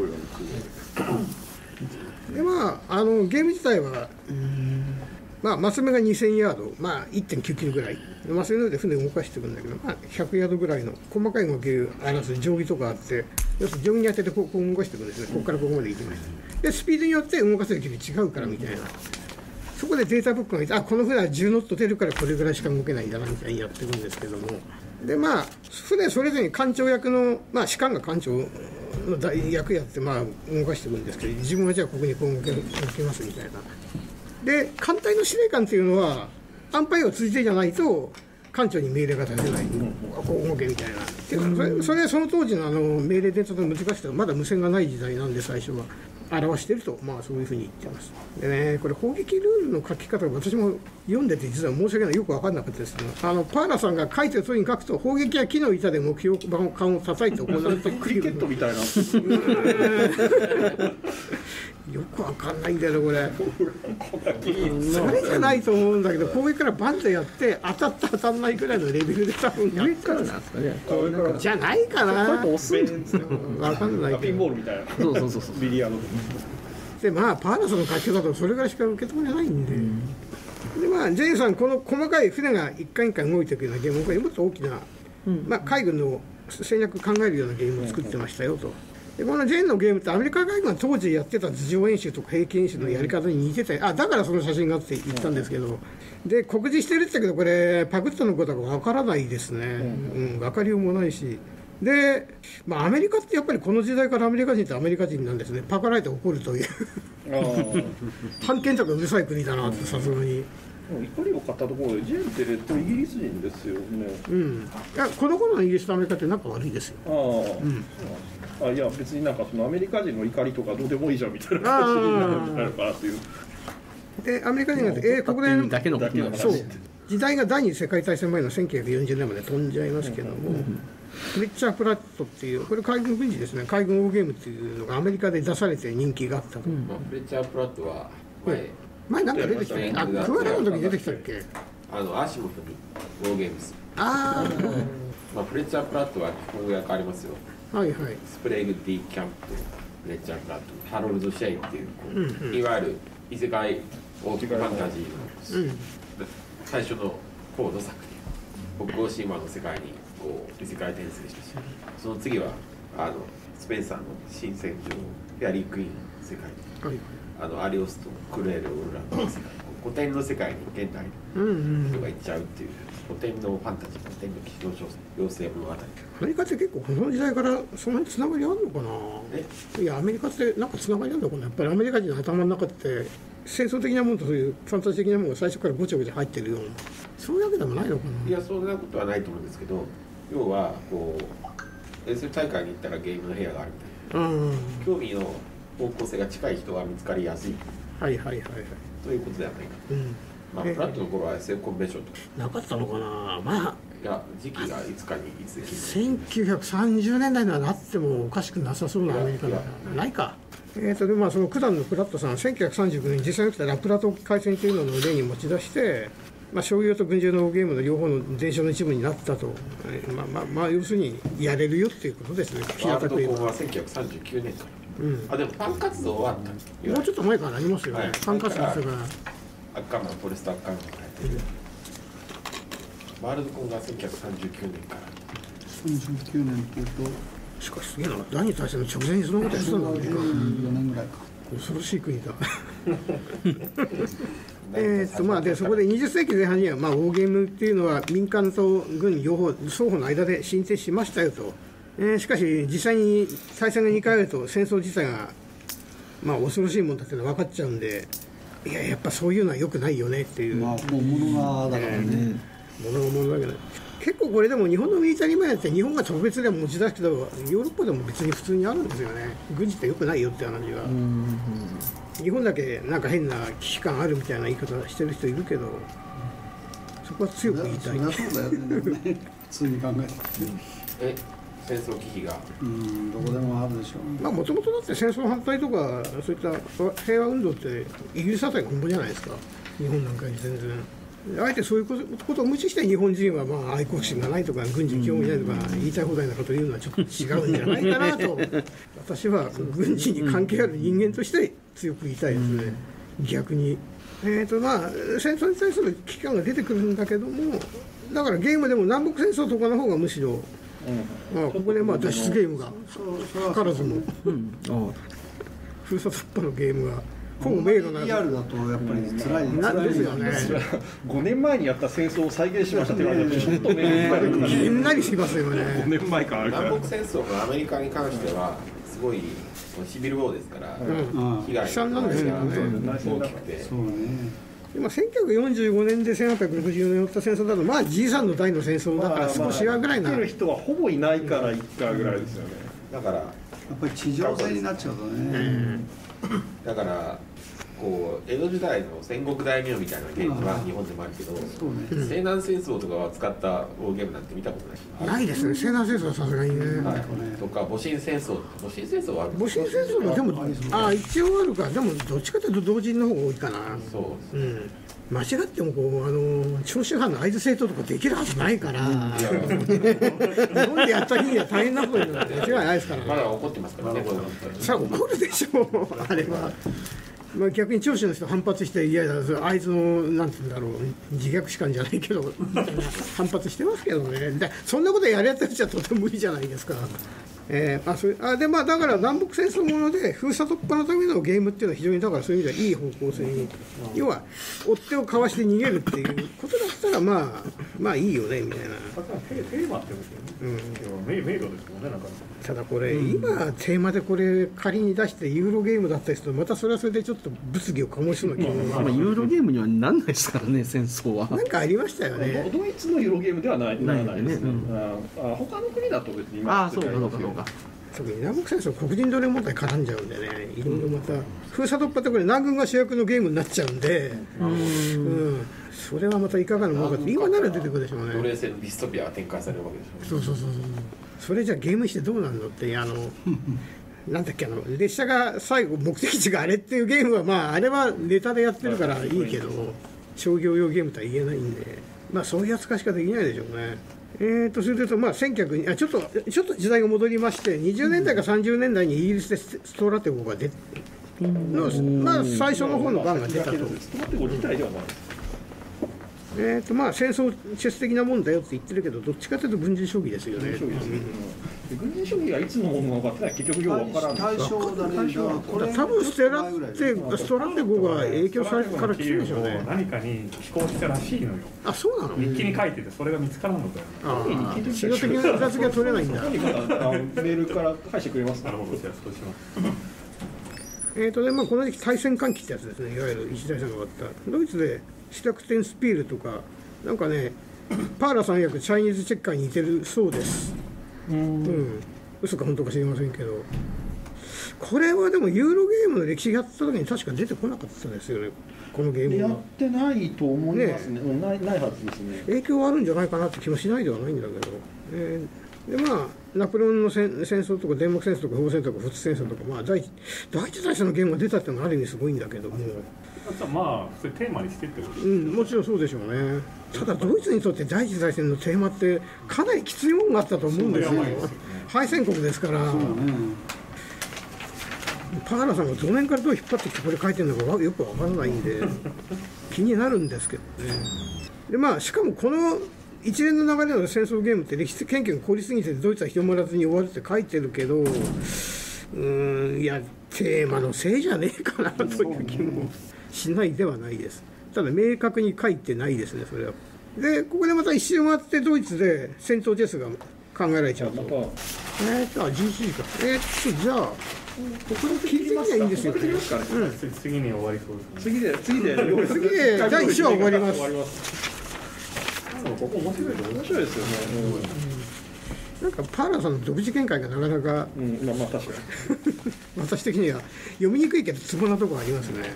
[SPEAKER 1] でゲーム自体はマス目が2000ヤード、1.9 キロぐらい、マス目で船を動かしていくんだけど、100ヤードぐらいの細かい動きを表す定規とかあって、要するに定規に当ててこう動かしていくんですね。ここからここまで行きました。でスピードによって動かせる距離違うからみたいな、そこでデータブックがいて、この船は10ノット出るからこれぐらいしか動けないんだなみたいにやってるんですけども、で船それぞれに艦長役の、士官が艦長の役やって動かしていくんですけど、自分はじゃあここにこう動けますみたいな。で艦隊の司令官っていうのは安牌を通じてじゃないと艦長に命令が出せない、こう動けみたいな。それはその当時の命令伝達の難しさはまだ無線がない時代なんで、最初は表していると、そういうふうに言ってます。でね、これ砲撃ルールの書き方が私も読んでて実は申し訳ない、よく分かんなかったですけど、パーラさんが書いてる通りに書くと、砲撃や木の板で目標管を叩いて行われて
[SPEAKER 4] クリケットみたいな。
[SPEAKER 1] よくわかんないんだよねこれ。それじゃないと思うんだけど、攻撃からバンってやって当たった当たんないぐらいのレベルで多分
[SPEAKER 2] 上からなんですかね。
[SPEAKER 1] じゃないかな。
[SPEAKER 2] 押すんですよ。
[SPEAKER 1] わかんないけど。
[SPEAKER 4] ピンボールみたいな。
[SPEAKER 2] そう
[SPEAKER 4] ビリヤード。
[SPEAKER 1] でパーラさんの書き方とそれぐらいしか受け止めないんで。でジェイさんこの細かい船が一回一回動いていくようなゲームをもっと大きな、海軍の戦略考えるようなゲームを作ってましたよと。でこのジェーンのゲームってアメリカ海軍が当時やってた頭上演習とか兵器演習のやり方に似てて、だからその写真があって言ったんですけど、で告示してるって言ったけどこれパクったのことがわからないですね。分かりようもないし、でアメリカってやっぱりこの時代からアメリカ人ってアメリカ人なんですね。パクられて怒るという探検とかうるさい国だなって、さすがに。
[SPEAKER 4] 怒りを買ったところでジェーンってイギリス人ですよね。
[SPEAKER 1] いやこの頃のイギリスとアメリカって仲悪いですよ。
[SPEAKER 4] いや別にそのアメリカ人の怒りとかどうでもいいじゃんみたいな話になるからっていう。
[SPEAKER 1] でアメリカ人が国連
[SPEAKER 2] だけのことなんです
[SPEAKER 1] そう時代が第二次世界大戦前の1940年まで飛んじゃいますけども、フレッチャー・プラットっていうこれ海軍軍事ですね、海軍オーゲームっていうのがアメリカで出されて人気があったと、
[SPEAKER 5] フレッチャー・プラットは
[SPEAKER 1] 前なんか出てきたっけ、クアラの時出てきたっけ、
[SPEAKER 5] アーシモフにウォーゲームス、フレッチャー・プラットは基本訳ありますよ、
[SPEAKER 1] はいはい、
[SPEAKER 5] スプレイグ・ディ・キャンプとフレッチャー・プラット、ハロルド・シェイっていう、いわゆる異世界オープンファンタジーの、最初の高度作品、北欧神話の世界にこう異世界転生したし、その次はスペンサーの新戦場、フェアリー・クイーンの世界、アリオスとクルエル・オールランドの世界、古典の世界に現代の人が行っちゃうっていう、古典のファンタジー、古典の騎士道小説、妖精物語。
[SPEAKER 1] アメリカって結構この時代からそんなにつながりあるのかな。いやアメリカってなんかつながりあるのかな。やっぱりアメリカ人の頭の中って戦争的なものとそういうファンタジー的なものが最初からごちゃごちゃ入ってるような、そういうわけでもないのかな。
[SPEAKER 5] いやそんなことはないと思うんですけど、要はこう遠征大会に行ったらゲームの部屋があるみたいな、興味の方向性が近い人が見つかりやすい、ということではないか。プラットの頃は SF コンベンションとか
[SPEAKER 1] なかったのかな。
[SPEAKER 5] いや時期がいつかにいつで
[SPEAKER 1] 1930年代にはなってもおかしくなさそうなアメリカだないか。でその九段のプラットさん、1939年に実際に起きたラプラト海戦というのの例に持ち出して、商業と軍事のゲームの両方の伝承の一部になったと、要するにやれるよっていうことですね。
[SPEAKER 5] ワールドコンは1939年から、でもファン活動はあった。
[SPEAKER 1] もうちょっと前からありますよね、ファン活動とか
[SPEAKER 5] アッカーマン、フォレスト・アッカーマンがやってる、ワールドコンが1939年から
[SPEAKER 3] 39年っていうと
[SPEAKER 1] しかしすげえな、第二次大戦の直前にそのことやってたんだね。
[SPEAKER 3] 4年ぐらいか。
[SPEAKER 1] 恐ろしい国だでそこで20世紀前半には、ウォーゲームっていうのは民間と軍両方双方の間で進展しましたよと、しかし実際に大戦が2回あると戦争自体が恐ろしいもんだっていうのは分かっちゃうんで、やっぱそういうのは良くないよねっていう、
[SPEAKER 3] 本物がだからね、
[SPEAKER 1] 物だけど結構これでも日本のミリタリーマンやって日本が特別でも持ち出すけど、ヨーロッパでも別に普通にあるんですよね。軍事って良くないよって話が、日本だけなんか変な危機感あるみたいな言い方してる人いるけど、そこは強く言いたい。
[SPEAKER 3] そうだよね普通に考えて
[SPEAKER 5] 戦争危機が
[SPEAKER 3] どこでもあるでしょう。
[SPEAKER 1] もともとだって戦争反対とかそういった平和運動ってイギリスあたりが本当じゃないですか。日本なんかに全然あえてそういうことを無視して日本人は愛国心がないとか軍事に興味ないとか言いたい放題なことを言うのはちょっと違うんじゃないかなと私は軍事に関係ある人間として強く言いたいですね、逆に。戦争に対する危機感が出てくるんだけども、だからゲームでも南北戦争とかの方がむしろ、ここで脱出ゲームが図らずも、封鎖突破のゲームがほぼ迷路な
[SPEAKER 3] リアルだとやっぱり辛い
[SPEAKER 1] ですよね。
[SPEAKER 4] 5年前にやった戦争を再現しましたって言われるとちょっとね、
[SPEAKER 1] みんなにしますよね。
[SPEAKER 4] 5年前から
[SPEAKER 5] 南北戦争がアメリカに関してはすごいシビルウォーですから、被害が大きくて。
[SPEAKER 1] 今1945年で1864年やった戦争だとじいさんの代の戦争だから少しはぐらいな。
[SPEAKER 4] 見てる人はほぼいないから1回ぐらいですよね。
[SPEAKER 5] だからや
[SPEAKER 3] っぱり地上戦になっちゃうとね。
[SPEAKER 5] だからこう江戸時代の戦国大名みたいなゲームは日本でもあるけど、西南戦争とかは使ったウォーゲームなんて見たことない。
[SPEAKER 1] ないですね。西南戦争はさすがにね。
[SPEAKER 5] とか戊辰戦争、戊辰戦争はある。
[SPEAKER 1] 戊辰戦争もでも一応あるか。でもどっちかというと同人の方が多いかな。
[SPEAKER 5] そう。
[SPEAKER 1] 間違っても長州藩の会津政党とかできるはずないから日本でやった日には大変なことになる間違いないですからね。
[SPEAKER 5] まだ怒ってますからね。
[SPEAKER 1] さあ怒るでしょうあれは。逆に長州の人反発して、いや会津のなんていうんだろう、自虐史観じゃないけど反発してますけどね。でそんなことやるやつたちはとても無理じゃないですか。だから南北戦争もので封鎖突破のためのゲームっていうのは非常にだからそういう意味ではいい方向性に、要は追っ手をかわして逃げるっていうことだったらいいよねみたいな。
[SPEAKER 7] テーマってことですよね。迷路ですもんね。なんか
[SPEAKER 1] ただこれ、今テーマでこれ仮に出してユーロゲームだったりするとまたそれはそれでちょっと物議を醸しそうな気も。
[SPEAKER 2] ユーロゲームにはなんないですからね、戦争は。
[SPEAKER 1] なんかありましたよね。
[SPEAKER 4] ドイツのユーロゲームではないですね。他の国だと別に今
[SPEAKER 2] そうか。
[SPEAKER 1] 特に南北戦争黒人奴隷問題絡んじゃうんでね、いろいろまた封鎖突破ってこれ南軍が主役のゲームになっちゃうんで、それはまたいかがなものかって今なら出てくるでしょうね。
[SPEAKER 5] 奴隷制のディストピアが展開されるわけでしょ。
[SPEAKER 1] そうそれじゃあゲームしてどうなるのってなんだっけ列車が最後目的地があれっていうゲームはまああれはネタでやってるからいいけど商業用ゲームとは言えないんで、まあそういう扱いしかできないでしょうね。それでいうとまあ1900ちょっと時代が戻りまして20年代か30年代にイギリスでストラテゴが出てまあ最初の方の版が出たと。
[SPEAKER 4] ストラテゴ自体ではない。
[SPEAKER 1] まあ戦争チェス的なもんだよって言ってるけどどっちかというと軍事将棋ですよね。
[SPEAKER 4] 軍事将棋がいつのものなのかってのは結局ようわからない。
[SPEAKER 3] 対象だね。これ
[SPEAKER 1] 多分ストラテゴが影響されてから来てるでしょうね。
[SPEAKER 7] 何かに寄稿したらしいのよ。
[SPEAKER 1] あ、そうなの？
[SPEAKER 7] 日記に書いててそれが見つからんのかよ。
[SPEAKER 1] 資料的な裏付けが取れないんだ。
[SPEAKER 4] メールから返してくれますか。
[SPEAKER 7] なるほど、じゃあそうします。
[SPEAKER 1] でまあこの時期対戦喚起ってやつですね。いわゆる一大さんが終わったドイツでシュタクテンスピールとかなんかねパーラさん役チャイニーズチェッカーに似てるそうです。嘘か本当か知りませんけど、これはでもユーロゲームの歴史やった時に確か出てこなかったですよね、このゲームは。
[SPEAKER 4] やってないと思いますね。ないはずですね。
[SPEAKER 1] 影響はあるんじゃないかなって気もしないではないんだけど、でまあナポレオンの戦争とか電木戦争とか砲戦とか仏戦争とか、まあ第一大戦のゲームが出たってのはある意味すごいんだけども、
[SPEAKER 7] まあそれテーマにしてってことです
[SPEAKER 1] ね。もちろんそうでしょうね。ただドイツにとって第一次大戦のテーマってかなりきついものがあったと思うんですよ。敗戦国ですから。パーラさんがどの辺からどう引っ張ってきてこれ書いてるのかよくわからないんで気になるんですけどね。でまあしかもこの一連の流れの戦争ゲームって歴史研究が凍りすぎてドイツは広まらずに終わるって書いてるけど、いやテーマのせいじゃねえかなという気もしないではないです。ただ明確に書いてないですね、それは。でここでまた一周回ってドイツで戦闘チェスが考えられちゃうと。11時か。じゃあここで切りますか。いいんですよね。
[SPEAKER 7] 次に終わりそうです。
[SPEAKER 4] 次で
[SPEAKER 1] 第1話終わります。
[SPEAKER 4] ここ面白いですよね。
[SPEAKER 1] なんかパーラーさんの独自見解がなかなか、
[SPEAKER 4] まあ確かに
[SPEAKER 1] 私的には読みにくいけどツボなところありますね。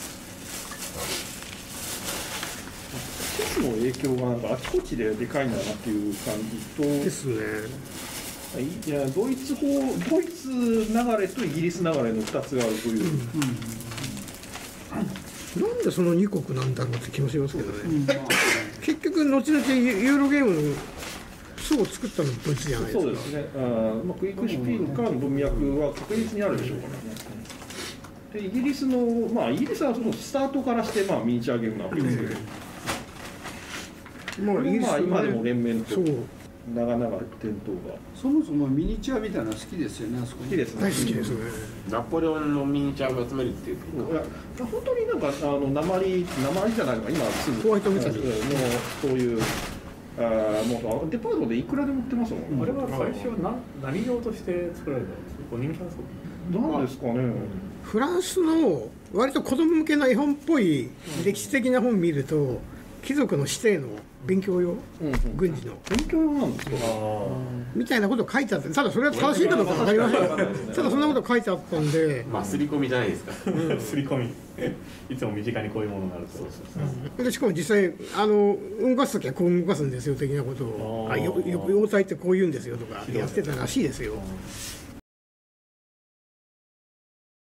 [SPEAKER 4] チェスの影響がなんかあちこちででかいんだなっていう感じと
[SPEAKER 1] ですね。
[SPEAKER 4] いやドイツ流れとイギリス流れの2つがあるという、
[SPEAKER 1] なんでその2国なんだろうって気もしますけどね。結局後々ユーロゲームの層を作ったのもドイツじゃないですか。
[SPEAKER 4] そうですね。クイックシュピールからの文脈は確実にあるでしょうからね。でイギリスはそのスタートからしてミニチュアゲームなわけですけど、今でも連綿と長々伝統が。
[SPEAKER 3] そもそもミニチュアみたいなの好きですよね、あそこに。
[SPEAKER 4] 好きですね。
[SPEAKER 1] 大好きですね。
[SPEAKER 5] ナポレオンのミニチュアを集めるっていう
[SPEAKER 4] 本当になんか鉛じゃないのか今すぐ
[SPEAKER 1] ホワイトメタル
[SPEAKER 4] のそういうもうデパートでいくらでも売ってますもん。
[SPEAKER 7] あれは最初何用として作られたんですか。人気なん
[SPEAKER 4] なんですかね。
[SPEAKER 1] フランスの割と子供向けな絵本っぽい歴史的な本見ると貴族の指定の勉強用、軍事の
[SPEAKER 4] 勉強用なんですか
[SPEAKER 1] みたいなこと書いてあって、ただそれは正しいかどうか分かりません。ただそんなこと書いてあったんで、
[SPEAKER 5] 刷り込みじゃないですか。
[SPEAKER 7] 刷り込みいつも身近にこういうものがあると。
[SPEAKER 1] でしかも実際動かすときはこう動かすんですよ的なことを、様態ってこう言うんですよとかやってたらしいですよ。